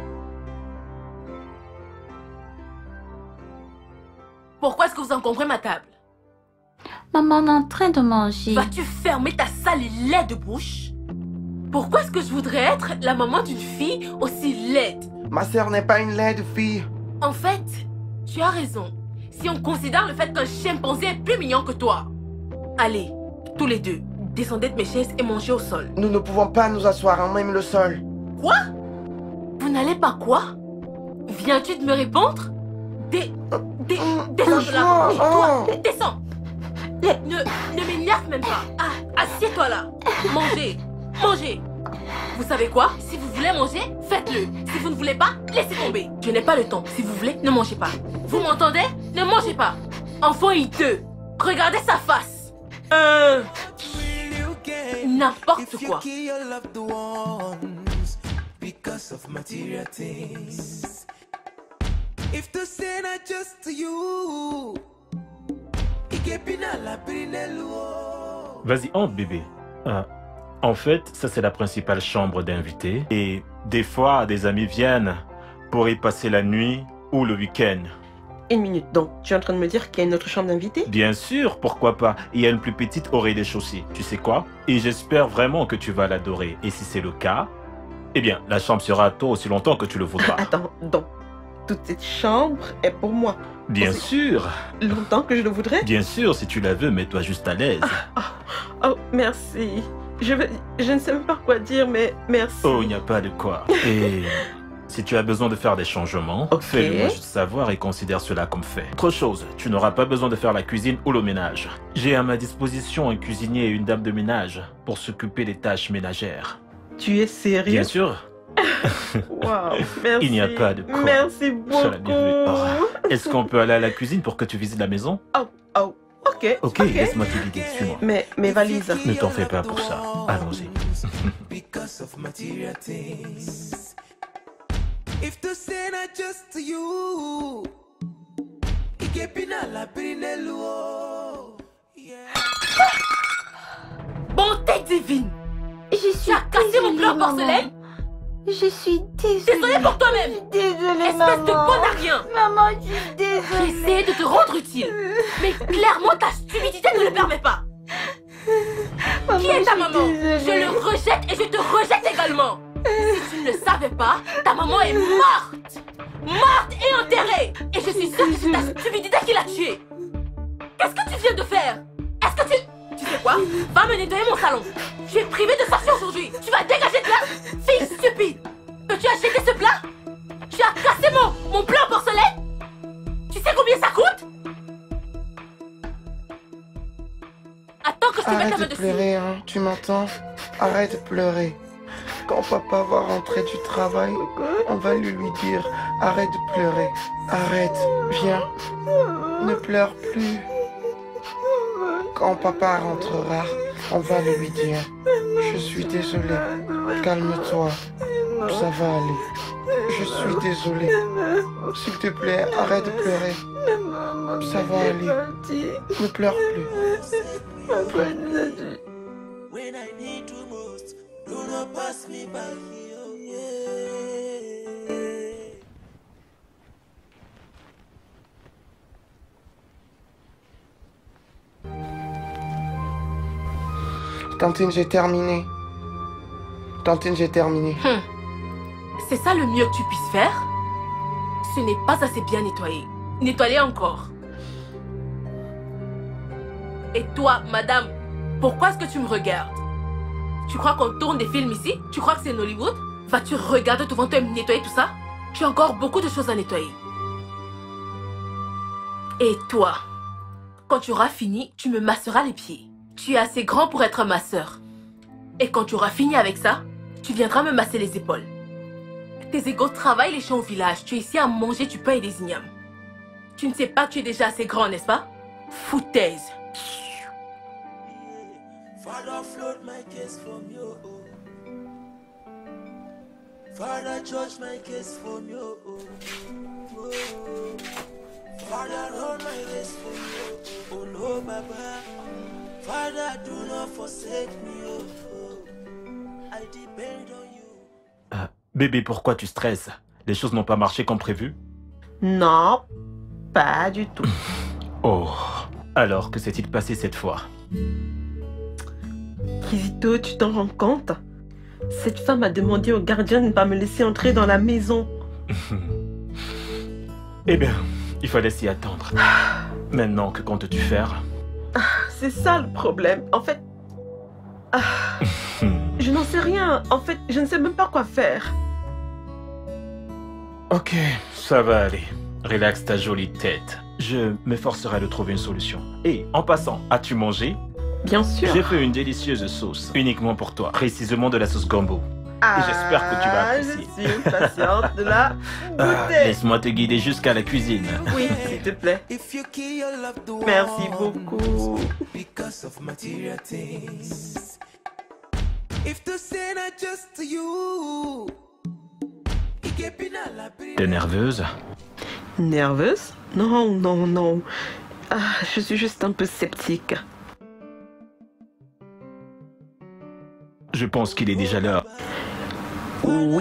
Pourquoi est-ce que vous encombrez ma table? Maman est en train de manger. Vas-tu fermer ta sale et laide bouche? Pourquoi est-ce que je voudrais être la maman d'une fille aussi laide? Ma sœur n'est pas une laide fille. En fait, tu as raison. Si on considère le fait qu'un chimpanzé est plus mignon que toi. Allez, tous les deux, descendez de mes chaises et mangez au sol. Nous ne pouvons pas nous asseoir en même le sol. Quoi? Vous n'allez pas quoi? Viens-tu de me répondre? Des... Des... Descends de là. Et toi, descends. Ne, ne m'énerve même pas. Ah, assieds-toi là. Mangez. Mangez. Vous savez quoi? Si vous voulez manger, faites-le. Si vous ne voulez pas, laissez tomber. Je n'ai pas le temps. Si vous voulez, ne mangez pas. Vous m'entendez? Ne mangez pas. Enfant hideux. Regardez sa face. Euh... N'importe quoi. Vas-y, entre bébé. Euh, en fait, ça c'est la principale chambre d'invités. Et des fois, des amis viennent pour y passer la nuit ou le week-end. Une minute, donc tu es en train de me dire qu'il y a une autre chambre d'invités? Bien sûr, pourquoi pas. Il y a une plus petite au rez-de-chaussée. Tu sais quoi? Et j'espère vraiment que tu vas l'adorer. Et si c'est le cas, eh bien, la chambre sera à toi aussi longtemps que tu le voudras. Attends, donc, toute cette chambre est pour moi? Bien aussi sûr. Longtemps que je le voudrais? Bien sûr, si tu la veux, mets-toi juste à l'aise. Ah, oh, oh, merci. Je, veux, je ne sais même pas quoi dire, mais merci. Oh, il n'y a pas de quoi. Et si tu as besoin de faire des changements, okay. fais-le-moi juste savoir et considère cela comme fait. Autre chose, tu n'auras pas besoin de faire la cuisine ou le ménage. J'ai à ma disposition un cuisinier et une dame de ménage pour s'occuper des tâches ménagères. Tu es sérieux? Bien sûr. Wow, merci. Il n'y a pas de quoi. Merci beaucoup. Oh. Est-ce qu'on peut aller à la cuisine pour que tu visites la maison? Oh, oh, ok. Ok, okay. Laisse-moi te guider, suis-moi. Mais mes valises. Ne t'en fais pas pour ça. Allons-y. Bonté divine! Je suis Tu as cassé mon plat en maman. porcelaine? Je suis désolée. Désolée pour toi-même. Désolée, Espèce maman. de con à rien. Maman, je suis désolée. J'essaie de te rendre utile. Mais clairement, ta stupidité ne le permet pas. Maman, Qui est ta je suis maman? désolée. Je le rejette et je te rejette également. Si tu ne le savais pas, ta maman est morte. Morte et enterrée. Et je suis sûre que c'est ta stupidité qui l'a tuée. Qu'est-ce que tu viens de faire? Est-ce que tu... Tu sais quoi? Va me nettoyer mon salon. Je suis privée de sortir aujourd'hui. Tu vas dégager de là. Fille stupide. Peux-tu acheter ce plat? Tu as cassé mon, mon plat en porcelaine. Tu sais combien ça coûte? Attends que je te mette la Arrête main de dessus. pleurer, hein. Tu m'entends? Arrête de pleurer. Quand papa va rentrer du travail, on va lui lui dire arrête de pleurer. Arrête, viens. Ne pleure plus. Quand papa rentrera, on va le lui dire. Je suis désolé. Calme-toi. Ça va aller. Je suis désolé. S'il te plaît, arrête de pleurer. Ça va aller. Ne pleure plus. When I need you most, do not pass me by here, yeah. Tantine, j'ai terminé. Tantine, j'ai terminé. Hum. C'est ça le mieux que tu puisses faire? Ce n'est pas assez bien nettoyé. Nettoyez encore. Et toi, madame, pourquoi est-ce que tu me regardes? Tu crois qu'on tourne des films ici? Tu crois que c'est Hollywood? Vas-tu regarder devant toi et me nettoyer tout ça? Tu as encore beaucoup de choses à nettoyer. Et toi, quand tu auras fini, tu me masseras les pieds. Tu es assez grand pour être ma sœur. Et quand tu auras fini avec ça, tu viendras me masser les épaules. Tes égaux travaillent les champs au village. Tu es ici à manger du pain et des ignames. Tu ne sais pas que tu es déjà assez grand, n'est-ce pas? Foutaise. Father, float my case from you. Father, judge my case from you. Father, hold my race from you. Oh no, Baba. Father, do not forsake me. Oh, I depend on you. Euh, bébé, pourquoi tu stresses? Les choses n'ont pas marché comme prévu? Non, pas du tout. Oh, alors que s'est-il passé cette fois? Kizito, tu t'en rends compte? Cette femme a demandé au gardien de ne pas me laisser entrer dans la maison. Eh bien, il fallait s'y attendre. Maintenant, que comptes-tu faire? C'est ça le problème. En fait, ah, je n'en sais rien. En fait, je ne sais même pas quoi faire. Ok, ça va aller. Relaxe ta jolie tête. Je m'efforcerai de trouver une solution. Et en passant, as-tu mangé? Bien sûr. J'ai fait une délicieuse sauce, uniquement pour toi. Précisément de la sauce gombo. Ah, Et j'espère que tu vas apprécier. Je suis impatiente de la Ah, goûter. laisse-moi te guider jusqu'à la cuisine. Oui, s'il te plaît. If you kill your love to Merci beaucoup. because of material things. If to say not just to you. T'es nerveuse? Nerveuse? Non, non, non. Ah, je suis juste un peu sceptique. Je pense qu'il est déjà l'heure. Oui.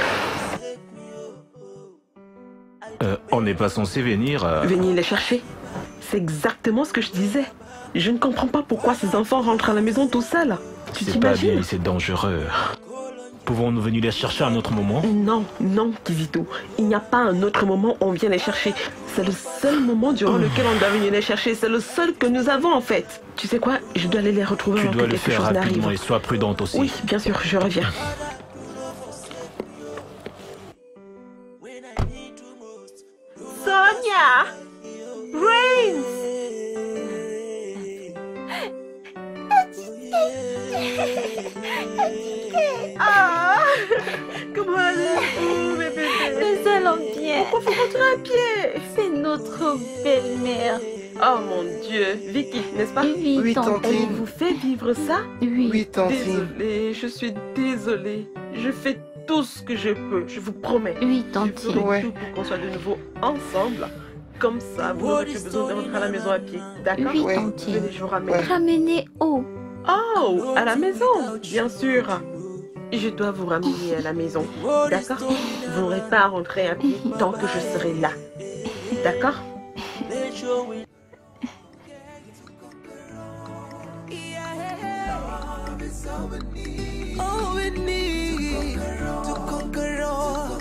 Euh, on n'est pas censé venir... euh, Venez les chercher. C'est exactement ce que je disais. Je ne comprends pas pourquoi ces enfants rentrent à la maison tout seuls. Tu C'est pas bien, t'imagines? c'est dangereux. Pouvons-nous venir les chercher à un autre moment? Non, non, Kizito. Il n'y a pas un autre moment où on vient les chercher. C'est le seul moment durant lequel on doit venir les chercher. C'est le seul que nous avons en fait. Tu sais quoi? Je dois aller les retrouver Tu avant dois que le quelque faire chose rapidement n'arrive. et sois prudente aussi. Oui, bien sûr, je reviens. Sonia! Brains! Ah! Comment allez-vous, mes bébés? Nous allons bien. Pourquoi vous rentrez à pied? C'est notre belle-mère. Oh mon Dieu, Vicky, n'est-ce pas? Oui, Oui, tante. tantine. Elle vous fait vivre ça? Oui. Oui, tantine. Désolée, je suis désolée. Je fais tout ce que je peux, je vous promets. Oui, Je tante. ferai Ouais. tout pour qu'on soit de nouveau ensemble. Comme ça, vous n'aurez plus besoin de rentrer à la maison à pied. D'accord? Oui, Ouais. tante. Venez, je vous ramène. Ouais. Ramenez où? Oh, à la maison, bien sûr. je dois vous ramener à la maison. D'accord? Vous n'aurez pas à rentrer à pied tant que je serai là. D'accord? All we need to conquer all.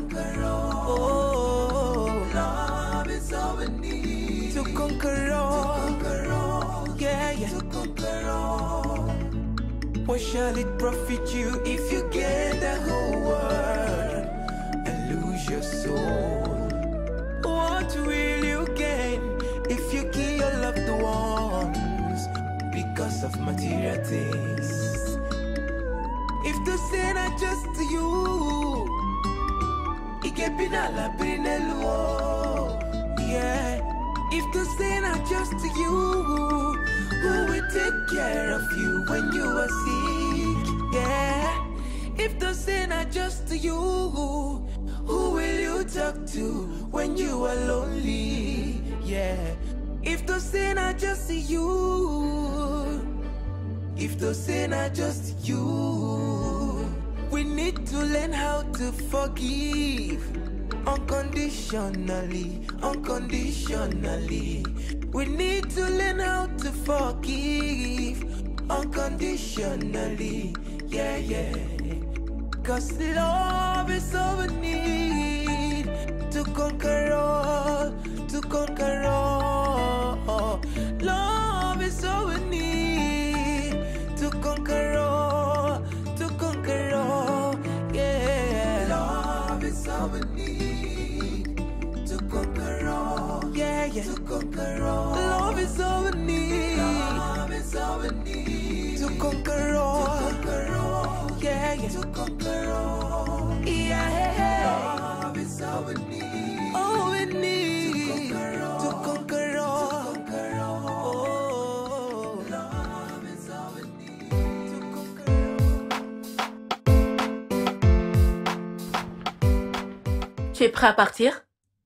Oh, love is all we need to conquer all. Yeah, yeah. To conquer all. What shall it profit you if you gain the whole world and lose your soul? What will you gain if you kill your loved ones because of material things? If the sin are just to you, it can be not la pinelo. Yeah. If the sin are just to you, who will take care of you when you are sick? Yeah. If the sin are just to you, who will you talk to when you are lonely? Yeah. If the sin are just to you, if the sin are just you, we need to learn how to forgive unconditionally, unconditionally. We need to learn how to forgive unconditionally, yeah, yeah. Cause love is all we need to conquer all, to conquer all. Love is all we need to conquer all, to conquer all, yeah. Love is all we need to conquer all, yeah, yeah. To conquer all. Love is all we need. Love is all we need to conquer all, to conquer all, yeah, yeah. To conquer all, yeah. Love is all we need. All we need to conquer all, to conquer all. Love is all we need to conquer all. Tu es prêt à partir?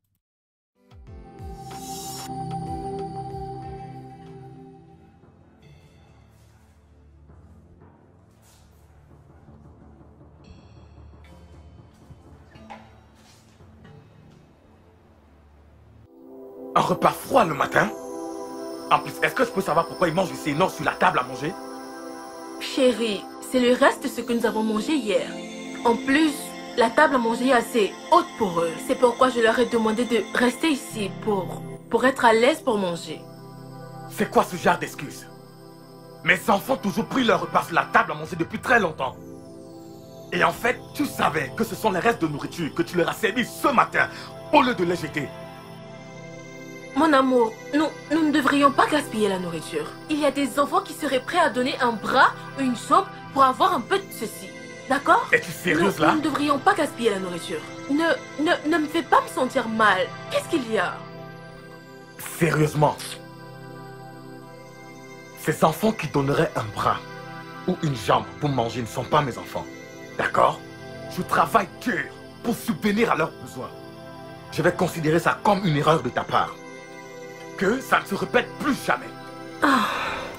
Un repas froid le matin? En plus, est-ce que je peux savoir pourquoi ils mangent ces énormes sur la table à manger? Chérie, c'est le reste de ce que nous avons mangé hier. En plus, la table à manger est assez haute pour eux. C'est pourquoi je leur ai demandé de rester ici pour, pour être à l'aise pour manger. C'est quoi ce genre d'excuses? Mes enfants ont toujours pris leur repas sur la table à manger depuis très longtemps. Et en fait, tu savais que ce sont les restes de nourriture que tu leur as servi ce matin au lieu de les jeter. Mon amour, nous, nous ne devrions pas gaspiller la nourriture. Il y a des enfants qui seraient prêts à donner un bras ou une jambe pour avoir un peu de ceci. D'accord? Es-tu sérieuse nous, là? Nous ne devrions pas gaspiller la nourriture. Ne, ne, ne me fais pas me sentir mal. Qu'est-ce qu'il y a? Sérieusement. Ces enfants qui donneraient un bras ou une jambe pour manger ne sont pas mes enfants. D'accord? Je travaille dur pour subvenir à leurs besoins. Je vais considérer ça comme une erreur de ta part. Que ça ne se répète plus jamais. Ah,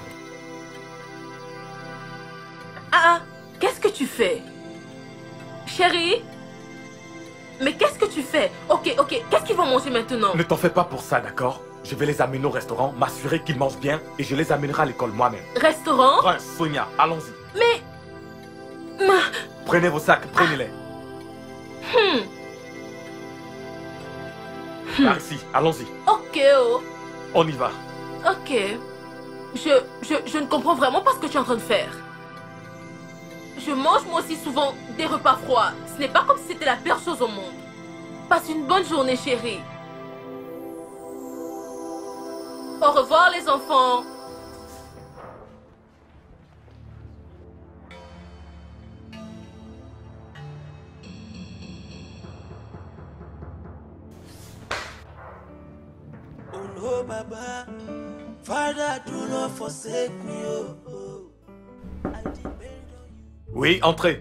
ah qu'est-ce que tu fais? Chérie? Mais qu'est-ce que tu fais? Ok, ok, qu'est-ce qu'ils vont manger maintenant? Ne t'en fais pas pour ça, d'accord? Je vais les amener au restaurant, m'assurer qu'ils mangent bien et je les amènerai à l'école moi-même. Restaurant? Ouais, Sonia, allons-y. Mais... Ma... Prenez vos sacs, prenez-les. Hmm. Par ici, allons-y. Ok, oh. On y va. Ok. Je, je, je ne comprends vraiment pas ce que tu es en train de faire. Je mange moi aussi souvent des repas froids. Ce n'est pas comme si c'était la pire chose au monde. Passe une bonne journée, chérie. Au revoir, les enfants. Oh Baba, Father, do not forsake me. Oh, oh. I depend on you. Oui, entrez.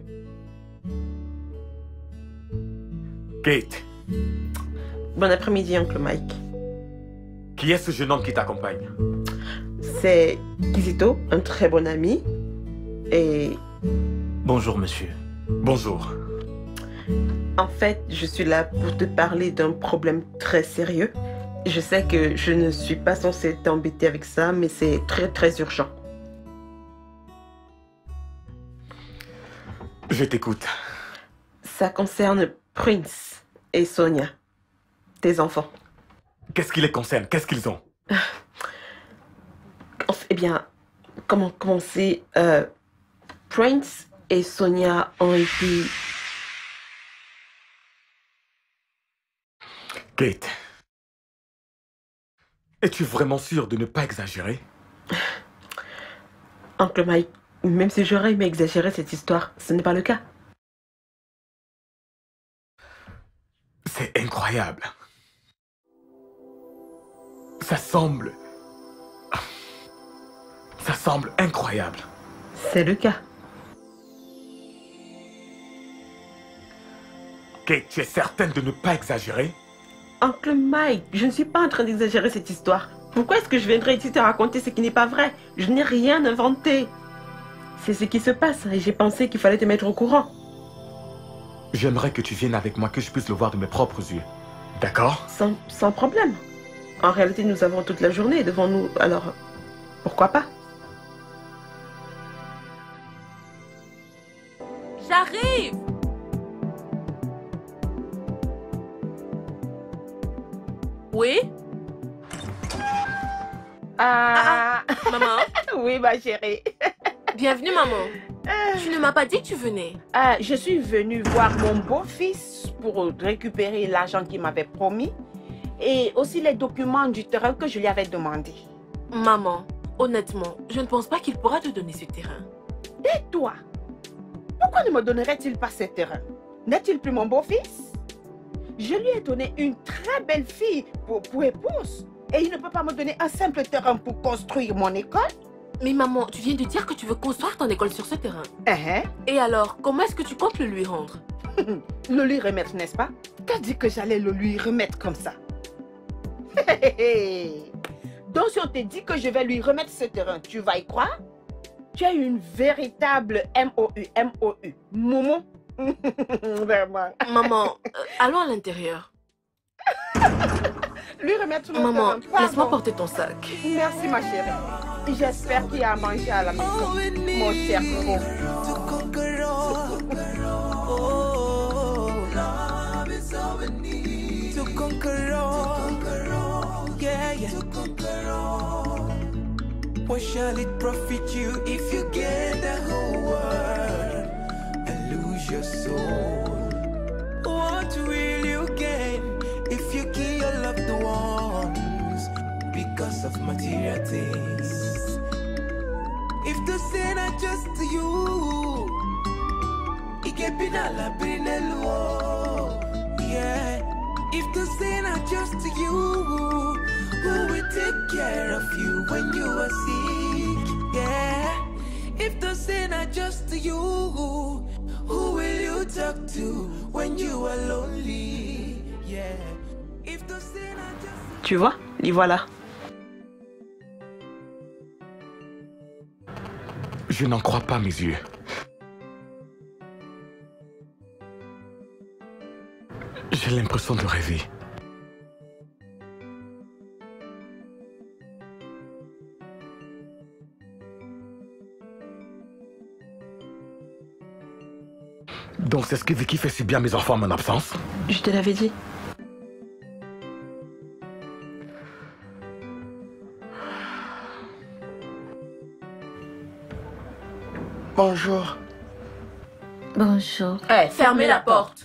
Kate. Bon après-midi, Oncle Mike. Qui est ce jeune homme qui t'accompagne? C'est Kizito, un très bon ami. Et... Bonjour, monsieur. Bonjour. En fait, je suis là pour te parler d'un problème très sérieux. Je sais que je ne suis pas censée t'embêter avec ça, mais c'est très très urgent. Je t'écoute. Ça concerne Prince et Sonia, tes enfants. Qu'est-ce qui les concerne? Qu'est-ce qu'ils ont? Eh bien, comment commencer euh, Prince et Sonia ont été... Kate, es-tu vraiment sûre de ne pas exagérer? Oncle Mike, même si j'aurais aimé exagérer cette histoire, ce n'est pas le cas. C'est incroyable. Ça semble... Ça semble incroyable. C'est le cas. Kate, tu es certaine de ne pas exagérer? Oncle Mike, je ne suis pas en train d'exagérer cette histoire. Pourquoi est-ce que je viendrais ici te raconter ce qui n'est pas vrai? Je n'ai rien inventé. C'est ce qui se passe et j'ai pensé qu'il fallait te mettre au courant. J'aimerais que tu viennes avec moi, que je puisse le voir de mes propres yeux. D'accord? Sans, sans problème. En réalité, nous avons toute la journée devant nous, alors pourquoi pas? J'arrive! Oui? Ah, ah, ah. Maman? Oui, ma chérie. Bienvenue, maman. Euh... Tu ne m'as pas dit que tu venais. Euh, je suis venue voir mon beau-fils pour récupérer l'argent qu'il m'avait promis et aussi les documents du terrain que je lui avais demandé. Maman, honnêtement, je ne pense pas qu'il pourra te donner ce terrain. Et toi? Pourquoi ne me donnerait-il pas ce terrain? N'est-il plus mon beau-fils? Je lui ai donné une très belle fille pour, pour épouse. Et il ne peut pas me donner un simple terrain pour construire mon école? Mais maman, tu viens de dire que tu veux construire ton école sur ce terrain. Uh-huh. Et alors, comment est-ce que tu comptes le lui rendre? Le lui remettre, n'est-ce pas? T'as dit que j'allais le lui remettre comme ça. Donc si on te dit que je vais lui remettre ce terrain, tu vas y croire? Tu es une véritable M O U, M O U. Momo. Vraiment. Maman, euh, allons à l'intérieur. Lui remettre mon Maman, terrain. laisse-moi porter ton sac. Merci ma chérie. J'espère qu'il y a à manger à la maison. Mon cher Coco. What shall it profit you if you get the whole world and lose your soul? What will you gain if you kill your loved ones because of material things? If the sin are just to you, it can be not la binelo. Yeah. If the sin are just to you, who will take care of you when you are sick? Yeah. If the sin are just to you, who will you talk to when you are lonely? Yeah. If the sin are just... Tu vois, les voilà. Je n'en crois pas mes yeux. J'ai l'impression de rêver. Donc c'est ce que Vicky fait si bien à mes enfants en mon absence? Je te l'avais dit. Bonjour. Bonjour. Hey, fermez la porte.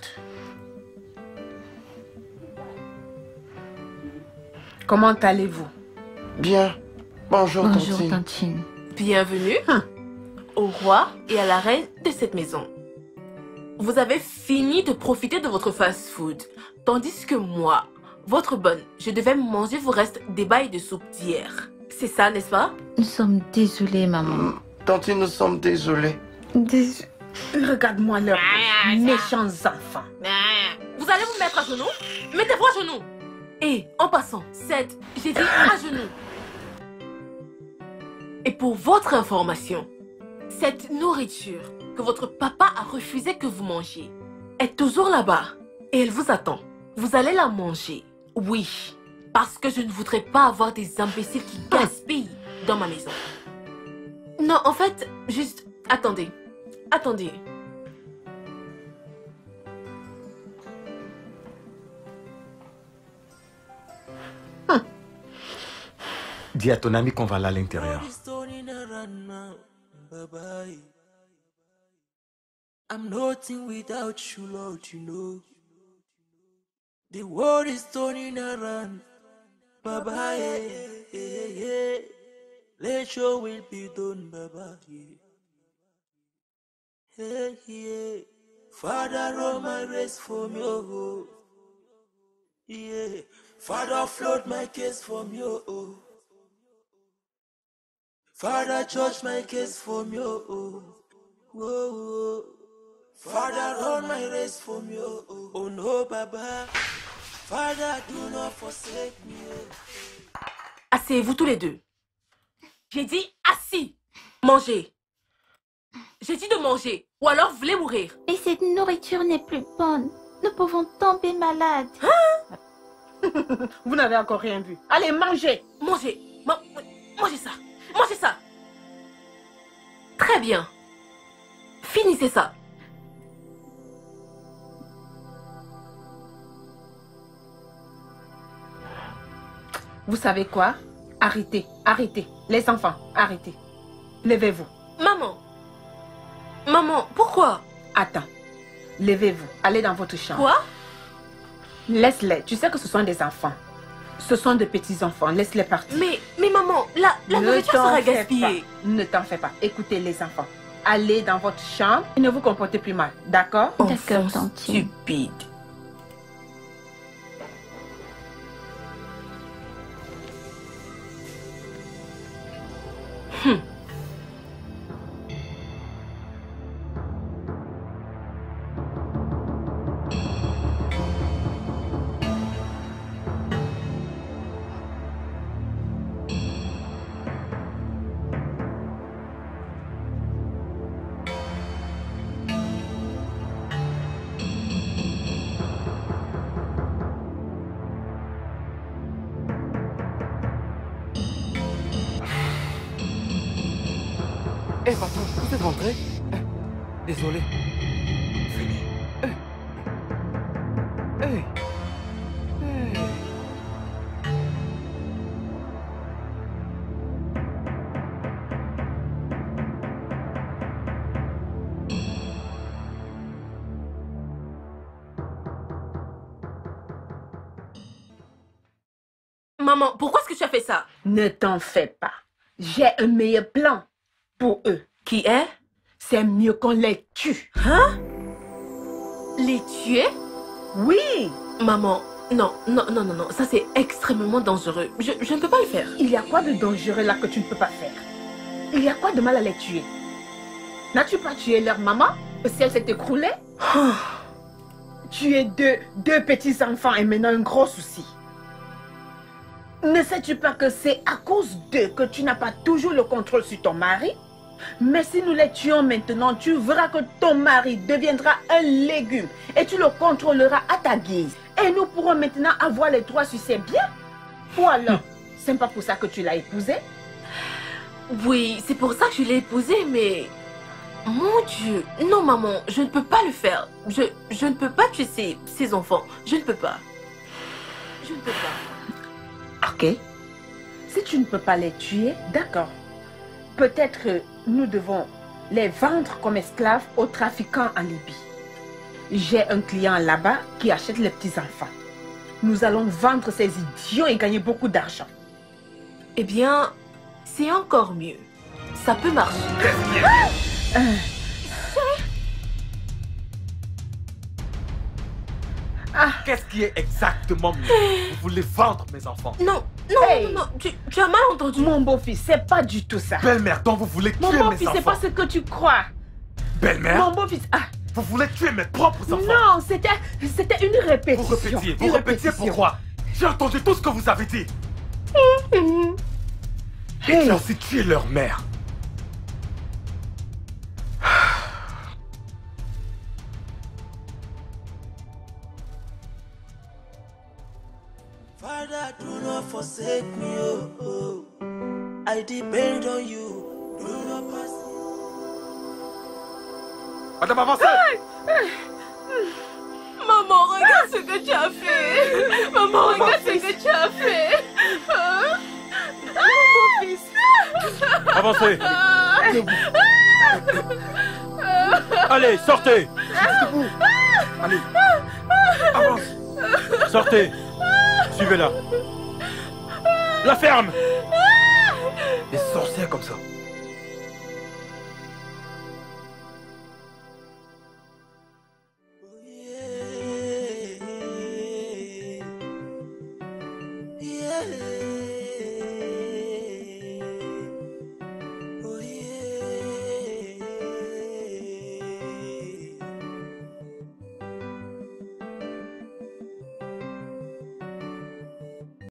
Comment allez-vous? Bien. Bonjour, Bonjour, Tantine. Tantine. Bienvenue hum. au roi et à la reine de cette maison. Vous avez fini de profiter de votre fast-food, tandis que moi, votre bonne, je devais manger vos restes des bails de soupe d'hier. C'est ça, n'est-ce pas? Nous sommes désolés, maman. Tantine, nous sommes désolés. Désolés. Regarde-moi leurs méchants enfants. Vous allez vous mettre à genoux? Mettez-vous à genoux. Et en passant, Seth, j'ai dit à genoux. Et pour votre information, Cette nourriture que votre papa a refusé que vous mangiez est toujours là-bas et elle vous attend. Vous allez la manger, oui, parce que je ne voudrais pas avoir des imbéciles qui gaspillent dans ma maison. Non, en fait, juste, attendez, attendez. Hum. Dis à ton ami qu'on va aller à l'intérieur. I'm nothing without you, Lord, you know. The world is turning around. Baba, yeah, yeah, yeah. Let your will be done, Baba, yeah. Hey, yeah. Father, roll my race from your home. Yeah. Father, float my case from your home. Father, judge my case from your home. Whoa, whoa. Father, run my race from you. Oh no, Baba. Father, do not forsake me. Asseyez-vous tous les deux. J'ai dit assis. Mangez. J'ai dit de manger. Ou alors vous voulez mourir. Mais cette nourriture n'est plus bonne. Nous pouvons tomber malades. Hein? Vous n'avez encore rien vu. Allez, mangez. Mangez. Ma mangez ça. Mangez ça. Très bien. Finissez ça. Vous savez quoi? Arrêtez, arrêtez. Les enfants, arrêtez. Levez-vous. Maman. Maman, pourquoi? Attends. Levez-vous. Allez dans votre chambre. Quoi? Laisse-les. Tu sais que ce sont des enfants. Ce sont de petits-enfants. Laisse-les partir. Mais, mais maman, la, la nourriture sera gaspillée. Ne t'en fais pas. Écoutez les enfants. Allez dans votre chambre et ne vous comportez plus mal. D'accord? D'accord, stupide. Hmm. Eh, hey, patron, vous êtes rentré? Désolé. Venez. Hey. Hey. Maman, pourquoi est-ce que tu as fait ça? Ne t'en fais pas. J'ai un meilleur plan pour eux. Qui est? C'est mieux qu'on les tue. Hein? Les tuer? Oui. Maman, non, non, non, non, non, ça c'est extrêmement dangereux. Je, je ne peux pas le faire. Il y a quoi de dangereux là que tu ne peux pas faire? Il y a quoi de mal à les tuer? N'as-tu pas tué leur maman si elle s'est écroulée? Oh. Tu es deux, deux petits-enfants et maintenant un gros souci. Ne sais-tu pas que c'est à cause d'eux que tu n'as pas toujours le contrôle sur ton mari? Mais si nous les tuons maintenant, tu verras que ton mari deviendra un légume et tu le contrôleras à ta guise. Et nous pourrons maintenant avoir les droits sur ses biens. Ou alors, c'est pas pour ça que tu l'as épousé? Oui, c'est pour ça que je l'ai épousé, mais... Mon Dieu, non maman, je ne peux pas le faire. Je, je ne peux pas tuer ces, ces enfants. Je ne peux pas. Je ne peux pas. Ok. Si tu ne peux pas les tuer, d'accord. Peut-être nous devons les vendre comme esclaves aux trafiquants en Libye. J'ai un client là-bas qui achète les petits-enfants. Nous allons vendre ces idiots et gagner beaucoup d'argent. Eh bien, c'est encore mieux. Ça peut marcher. Qu'est-ce qui est mieux? Ah. Qu'est-ce qui est exactement mieux? Vous voulez vendre mes enfants? Non, non, hey. non, non, tu, tu as mal entendu. Mon beau-fils, c'est pas du tout ça. Belle-mère, donc vous voulez tuer mes enfants? Mon beau-fils, c'est pas ce que tu crois. Belle-mère? Mon beau-fils, ah. Vous voulez tuer mes propres enfants? Non, c'était c'était une répétition. Vous répétiez, vous une répétiez répétition. pourquoi? J'ai entendu tout ce que vous avez dit. Mmh. Et tu as aussi tué leur mère. forsake me, oh, oh. I depend on you. Do not pass. Madame, avancez! Maman, regarde ce que tu as fait. Maman, regarde ce que tu as fait. Hein? Mon fils. Avancez. Allez, sortez. Allez, avance. Sortez. Suivez-la. La ferme. Des sorcières comme ça.